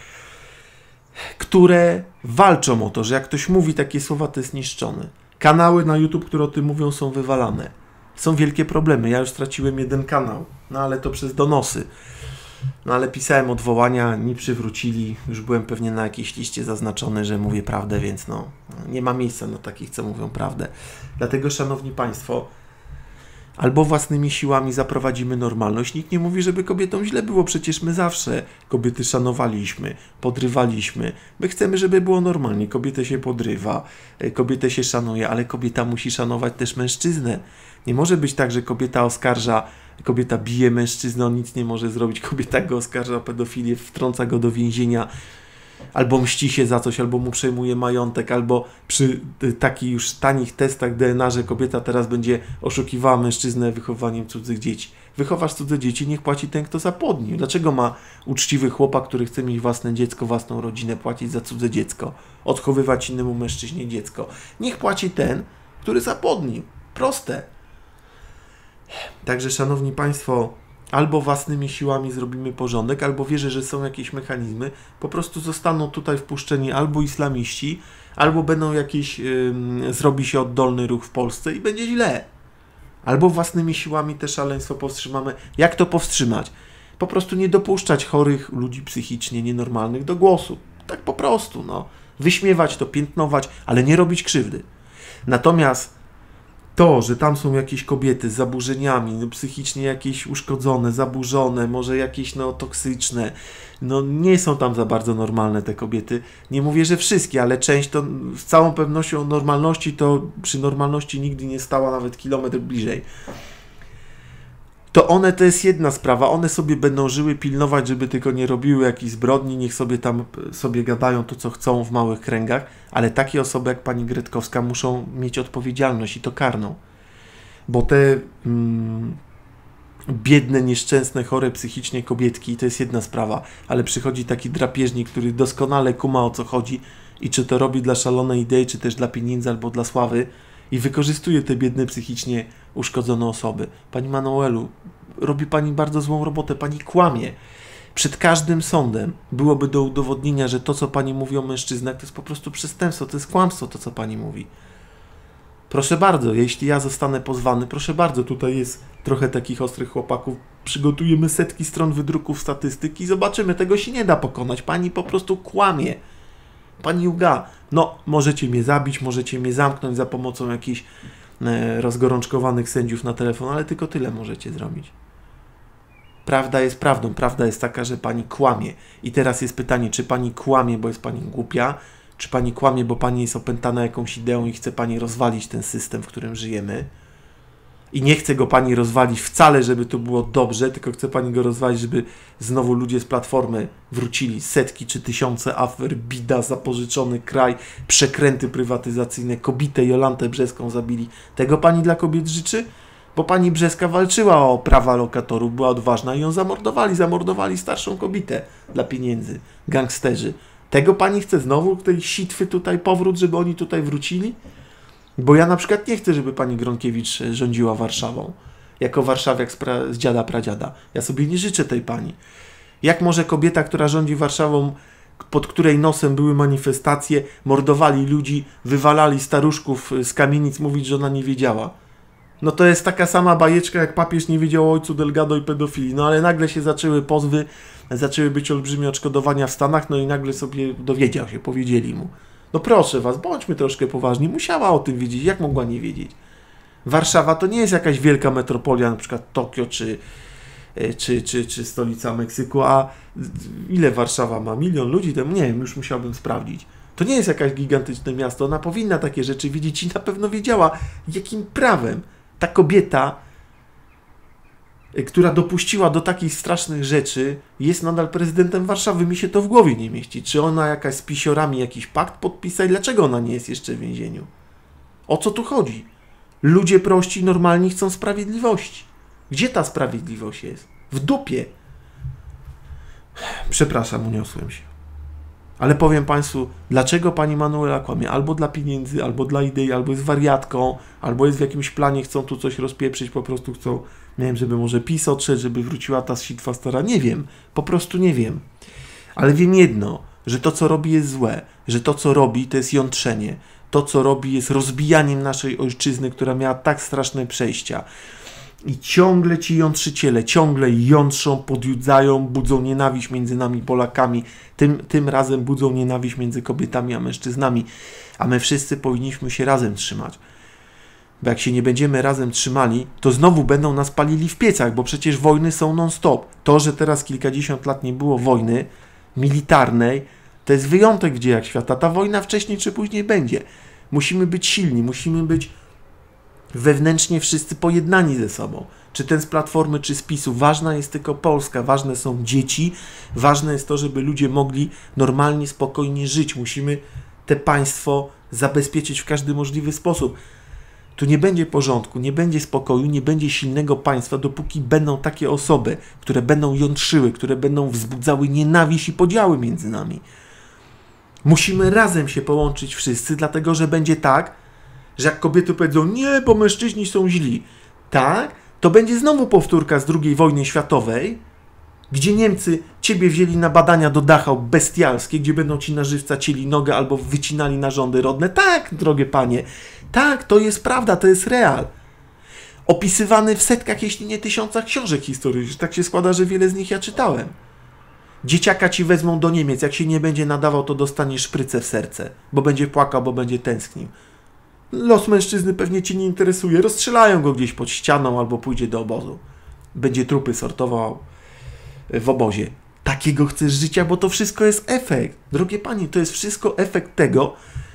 Które walczą o to, że jak ktoś mówi takie słowa, to jest niszczone. Kanały na YouTube, które o tym mówią, są wywalane. Są wielkie problemy. Ja już straciłem jeden kanał, no ale to przez donosy. No ale pisałem odwołania, nie przywrócili. Już byłem pewnie na jakiejś liście zaznaczony, że mówię prawdę, więc no nie ma miejsca na takich, co mówią prawdę. Dlatego, szanowni Państwo, albo własnymi siłami zaprowadzimy normalność. Nikt nie mówi, żeby kobietom źle było. Przecież my zawsze kobiety szanowaliśmy, podrywaliśmy. My chcemy, żeby było normalnie. Kobietę się podrywa, kobietę się szanuje, ale kobieta musi szanować też mężczyznę. Nie może być tak, że kobieta oskarża, kobieta bije mężczyznę, on nic nie może zrobić. Kobieta go oskarża o pedofilię, wtrąca go do więzienia albo mści się za coś, albo mu przejmuje majątek, albo przy takich już tanich testach D N A, że kobieta teraz będzie oszukiwała mężczyznę wychowaniem cudzych dzieci. Wychowasz cudze dzieci, niech płaci ten, kto zapłodnił. Dlaczego ma uczciwy chłopak, który chce mieć własne dziecko, własną rodzinę, płacić za cudze dziecko, odchowywać innemu mężczyźnie dziecko? Niech płaci ten, który zapłodnił. Proste. Także, szanowni państwo, albo własnymi siłami zrobimy porządek, albo wierzę, że są jakieś mechanizmy, po prostu zostaną tutaj wpuszczeni albo islamiści, albo będą jakieś, yy, zrobi się oddolny ruch w Polsce i będzie źle. Albo własnymi siłami te szaleństwo powstrzymamy. Jak to powstrzymać? Po prostu nie dopuszczać chorych ludzi psychicznie nienormalnych do głosu. Tak po prostu, no. Wyśmiewać to, piętnować, ale nie robić krzywdy. Natomiast to, że tam są jakieś kobiety z zaburzeniami, no, psychicznie jakieś uszkodzone, zaburzone, może jakieś no, toksyczne, no nie są tam za bardzo normalne te kobiety. Nie mówię, że wszystkie, ale część to z całą pewnością normalności to przy normalności nigdy nie stała nawet kilometr bliżej. To one to jest jedna sprawa, one sobie będą żyły, pilnować, żeby tylko nie robiły jakichś zbrodni, niech sobie tam sobie gadają to, co chcą w małych kręgach, ale takie osoby jak pani Gretkowska muszą mieć odpowiedzialność i to karną. Bo te mm, biedne, nieszczęsne, chore psychicznie kobietki, to jest jedna sprawa, ale przychodzi taki drapieżnik, który doskonale kuma, o co chodzi i czy to robi dla szalonej idei, czy też dla pieniędzy albo dla sławy, i wykorzystuje te biedne, psychicznie uszkodzone osoby. Pani Manuelu, robi pani bardzo złą robotę, pani kłamie. Przed każdym sądem byłoby do udowodnienia, że to, co pani mówi o mężczyznach, to jest po prostu przestępstwo, to jest kłamstwo, to, co pani mówi. Proszę bardzo, jeśli ja zostanę pozwany, proszę bardzo, tutaj jest trochę takich ostrych chłopaków, przygotujemy setki stron wydruków statystyki i zobaczymy, tego się nie da pokonać. Pani po prostu kłamie. Pani Uga, no możecie mnie zabić, możecie mnie zamknąć za pomocą jakichś e, rozgorączkowanych sędziów na telefon, ale tylko tyle możecie zrobić. Prawda jest prawdą, prawda jest taka, że pani kłamie. I teraz jest pytanie, czy pani kłamie, bo jest pani głupia, czy pani kłamie, bo pani jest opętana jakąś ideą i chce pani rozwalić ten system, w którym żyjemy. I nie chce go pani rozwalić wcale, żeby to było dobrze, tylko chce pani go rozwalić, żeby znowu ludzie z Platformy wrócili. Setki czy tysiące afer, bida, zapożyczony kraj, przekręty prywatyzacyjne, kobietę Jolantę Brzeską zabili. Tego pani dla kobiet życzy? Bo pani Brzeska walczyła o prawa lokatorów, była odważna i ją zamordowali. Zamordowali starszą kobietę dla pieniędzy. Gangsterzy. Tego pani chce znowu, tej sitwy tutaj powrót, żeby oni tutaj wrócili? Bo ja na przykład nie chcę, żeby pani Gronkiewicz rządziła Warszawą. Jako warszawiak z, pra- z dziada pradziada. Ja sobie nie życzę tej pani. Jak może kobieta, która rządzi Warszawą, pod której nosem były manifestacje, mordowali ludzi, wywalali staruszków z kamienic, mówić, że ona nie wiedziała? No to jest taka sama bajeczka, jak papież nie wiedział o ojcu Delgado i pedofilii. No ale nagle się zaczęły pozwy, zaczęły być olbrzymie odszkodowania w Stanach, no i nagle sobie dowiedział się, powiedzieli mu. No proszę was, bądźmy troszkę poważni. Musiała o tym wiedzieć. Jak mogła nie wiedzieć? Warszawa to nie jest jakaś wielka metropolia, na przykład Tokio czy, czy, czy, czy stolica Meksyku, a ile Warszawa ma? Milion ludzi? To nie wiem, już musiałbym sprawdzić. To nie jest jakaś gigantyczne miasto. Ona powinna takie rzeczy wiedzieć i na pewno wiedziała, jakim prawem ta kobieta, która dopuściła do takich strasznych rzeczy, jest nadal prezydentem Warszawy. Mi się to w głowie nie mieści. Czy ona jakaś z pisiorami jakiś pakt podpisała? Dlaczego ona nie jest jeszcze w więzieniu? O co tu chodzi? Ludzie prości, normalni chcą sprawiedliwości. Gdzie ta sprawiedliwość jest? W dupie. Przepraszam, uniosłem się. Ale powiem państwu, dlaczego pani Manuela kłamie? Albo dla pieniędzy, albo dla idei, albo jest wariatką, albo jest w jakimś planie, chcą tu coś rozpieprzyć, po prostu chcą, nie wiem, żeby może PiS odszedł, żeby wróciła ta sitwa stara. Nie wiem, po prostu nie wiem. Ale wiem jedno, że to, co robi, jest złe, że to, co robi, to jest jątrzenie. To, co robi, jest rozbijaniem naszej ojczyzny, która miała tak straszne przejścia. I ciągle ci jątrzyciele, ciągle jątrzą, podjudzają, budzą nienawiść między nami Polakami. Tym, tym razem budzą nienawiść między kobietami a mężczyznami. A my wszyscy powinniśmy się razem trzymać. Bo jak się nie będziemy razem trzymali, to znowu będą nas palili w piecach, bo przecież wojny są non-stop. To, że teraz kilkadziesiąt lat nie było wojny militarnej, to jest wyjątek w dziejach świata. Ta wojna wcześniej czy później będzie. Musimy być silni, musimy być wewnętrznie wszyscy pojednani ze sobą. Czy ten z Platformy, czy z PiSu. Ważna jest tylko Polska, ważne są dzieci, ważne jest to, żeby ludzie mogli normalnie, spokojnie żyć. Musimy te państwo zabezpieczyć w każdy możliwy sposób. Tu nie będzie porządku, nie będzie spokoju, nie będzie silnego państwa, dopóki będą takie osoby, które będą jątrzyły, które będą wzbudzały nienawiść i podziały między nami. Musimy razem się połączyć wszyscy, dlatego że będzie tak, że jak kobiety powiedzą, nie, bo mężczyźni są źli, tak, to będzie znowu powtórka z drugiej wojny światowej, gdzie Niemcy ciebie wzięli na badania do Dachau bestialskie, gdzie będą ci na żywca cieli nogę albo wycinali narządy rodne. Tak, drogie panie, tak, to jest prawda, to jest real. Opisywany w setkach, jeśli nie tysiącach książek historycznych. Tak się składa, że wiele z nich ja czytałem. Dzieciaka ci wezmą do Niemiec, jak się nie będzie nadawał, to dostanie szprycę w serce, bo będzie płakał, bo będzie tęsknił. Los mężczyzny pewnie cię nie interesuje, rozstrzelają go gdzieś pod ścianą albo pójdzie do obozu. Będzie trupy sortował w obozie. Takiego chcesz życia, bo to wszystko jest efekt. Drogie panie, to jest wszystko efekt tego,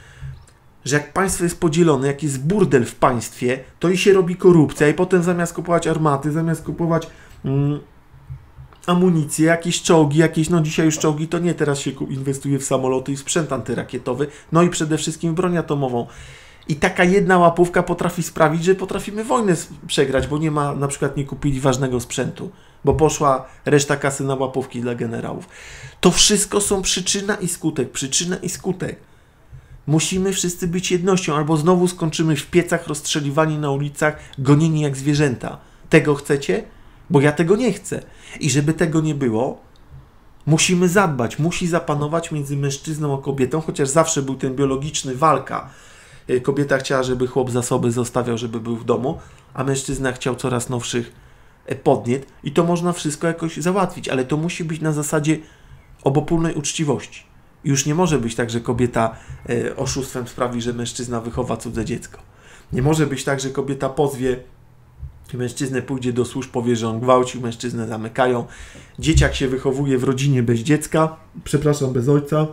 że jak państwo jest podzielone, jak jest burdel w państwie, to i się robi korupcja i potem zamiast kupować armaty, zamiast kupować mm, amunicję, jakieś czołgi, jakieś, no dzisiaj już czołgi to nie, teraz się inwestuje w samoloty i sprzęt antyrakietowy, no i przede wszystkim w broń atomową. I taka jedna łapówka potrafi sprawić, że potrafimy wojnę przegrać, bo nie ma, na przykład nie kupili ważnego sprzętu, bo poszła reszta kasy na łapówki dla generałów. To wszystko są przyczyna i skutek, przyczyna i skutek. Musimy wszyscy być jednością, albo znowu skończymy w piecach, rozstrzeliwani na ulicach, gonieni jak zwierzęta. Tego chcecie? Bo ja tego nie chcę. I żeby tego nie było, musimy zadbać, musi zapanować między mężczyzną a kobietą, chociaż zawsze był ten biologiczny walka. Kobieta chciała, żeby chłop zasoby zostawiał, żeby był w domu, a mężczyzna chciał coraz nowszych podniet i to można wszystko jakoś załatwić, ale to musi być na zasadzie obopólnej uczciwości. Już nie może być tak, że kobieta oszustwem sprawi, że mężczyzna wychowa cudze dziecko. Nie może być tak, że kobieta pozwie mężczyznę, pójdzie do służb, powie, że on gwałcił, mężczyznę zamykają. Dzieciak się wychowuje w rodzinie bez dziecka, przepraszam, bez ojca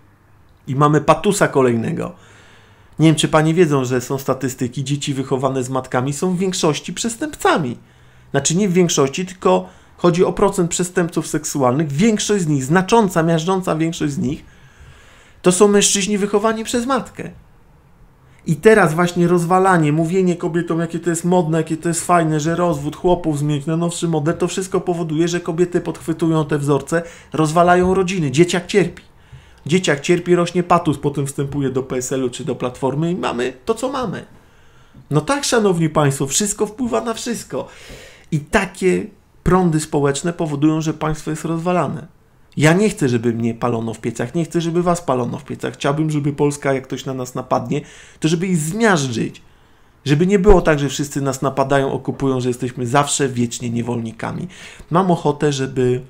i mamy patusa kolejnego. Nie wiem, czy panie wiedzą, że są statystyki, dzieci wychowane z matkami są w większości przestępcami. Znaczy nie w większości, tylko chodzi o procent przestępców seksualnych. Większość z nich, znacząca, miażdżąca większość z nich, to są mężczyźni wychowani przez matkę. I teraz właśnie rozwalanie, mówienie kobietom, jakie to jest modne, jakie to jest fajne, że rozwód, chłopów zmienić na nowszy model, to wszystko powoduje, że kobiety podchwytują te wzorce, rozwalają rodziny, dzieciak cierpi. Dzieciak cierpi, rośnie patus, potem wstępuje do P S L u czy do Platformy i mamy to, co mamy. No tak, szanowni państwo, wszystko wpływa na wszystko. I takie prądy społeczne powodują, że państwo jest rozwalane. Ja nie chcę, żeby mnie palono w piecach, nie chcę, żeby was palono w piecach. Chciałbym, żeby Polska, jak ktoś na nas napadnie, to żeby ich zmiażdżyć. Żeby nie było tak, że wszyscy nas napadają, okupują, że jesteśmy zawsze wiecznie niewolnikami. Mam ochotę, żeby...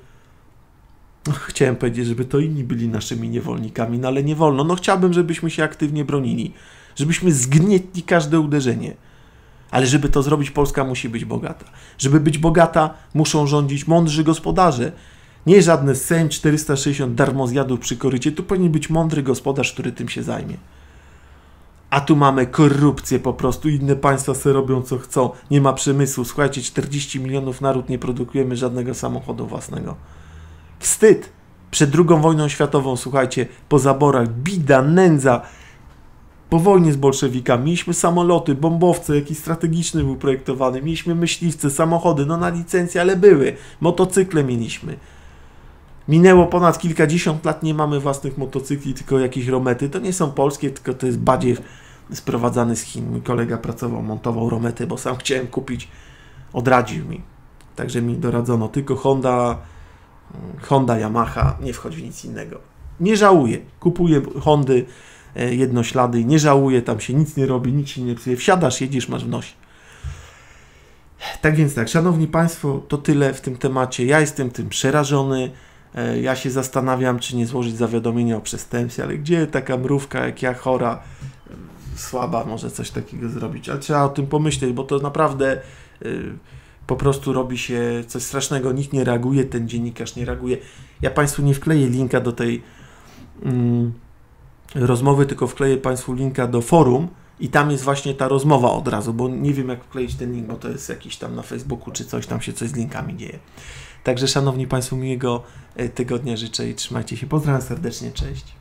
No, chciałem powiedzieć, żeby to inni byli naszymi niewolnikami, no ale nie wolno. No chciałbym, żebyśmy się aktywnie bronili. Żebyśmy zgnietli każde uderzenie. Ale żeby to zrobić, Polska musi być bogata. Żeby być bogata, muszą rządzić mądrzy gospodarze. Nie żadne Sejm czterysta sześćdziesiąt darmozjadów przy korycie. Tu powinien być mądry gospodarz, który tym się zajmie. A tu mamy korupcję po prostu. Inne państwa sobie robią co chcą. Nie ma przemysłu. Słuchajcie, czterdzieści milionów naród, nie produkujemy żadnego samochodu własnego. Wstyd. Przed drugą wojną światową, słuchajcie, po zaborach, bida, nędza. Po wojnie z bolszewikami mieliśmy samoloty, bombowce, jaki strategiczny był projektowany. Mieliśmy myśliwce, samochody, no na licencję, ale były. Motocykle mieliśmy. Minęło ponad kilkadziesiąt lat, nie mamy własnych motocykli, tylko jakieś romety. To nie są polskie, tylko to jest badziew sprowadzany z Chin. Mój kolega pracował, montował romety, bo sam chciałem kupić. Odradził mi. Także mi doradzono tylko Honda, Honda, Yamaha, nie wchodzi w nic innego. Nie żałuję. Kupuję Hondy jednoślady i nie żałuję, tam się nic nie robi, nic się nie psuje. Wsiadasz, jedziesz, masz w nosie. Tak więc tak, szanowni państwo, to tyle w tym temacie. Ja jestem tym przerażony. Ja się zastanawiam, czy nie złożyć zawiadomienia o przestępstwie, ale gdzie taka mrówka jak ja, chora, słaba, może coś takiego zrobić. Ale trzeba o tym pomyśleć, bo to naprawdę yy, po prostu robi się coś strasznego. Nikt nie reaguje, ten dziennikarz nie reaguje. Ja państwu nie wkleję linka do tej yy, rozmowy, tylko wkleję państwu linka do forum I tam jest właśnie ta rozmowa od razu, bo nie wiem jak wkleić ten link, bo to jest jakiś tam na Facebooku czy coś, tam się coś z linkami dzieje. Także szanowni Państwo, miłego tygodnia życzę i trzymajcie się. Pozdrawiam serdecznie, cześć.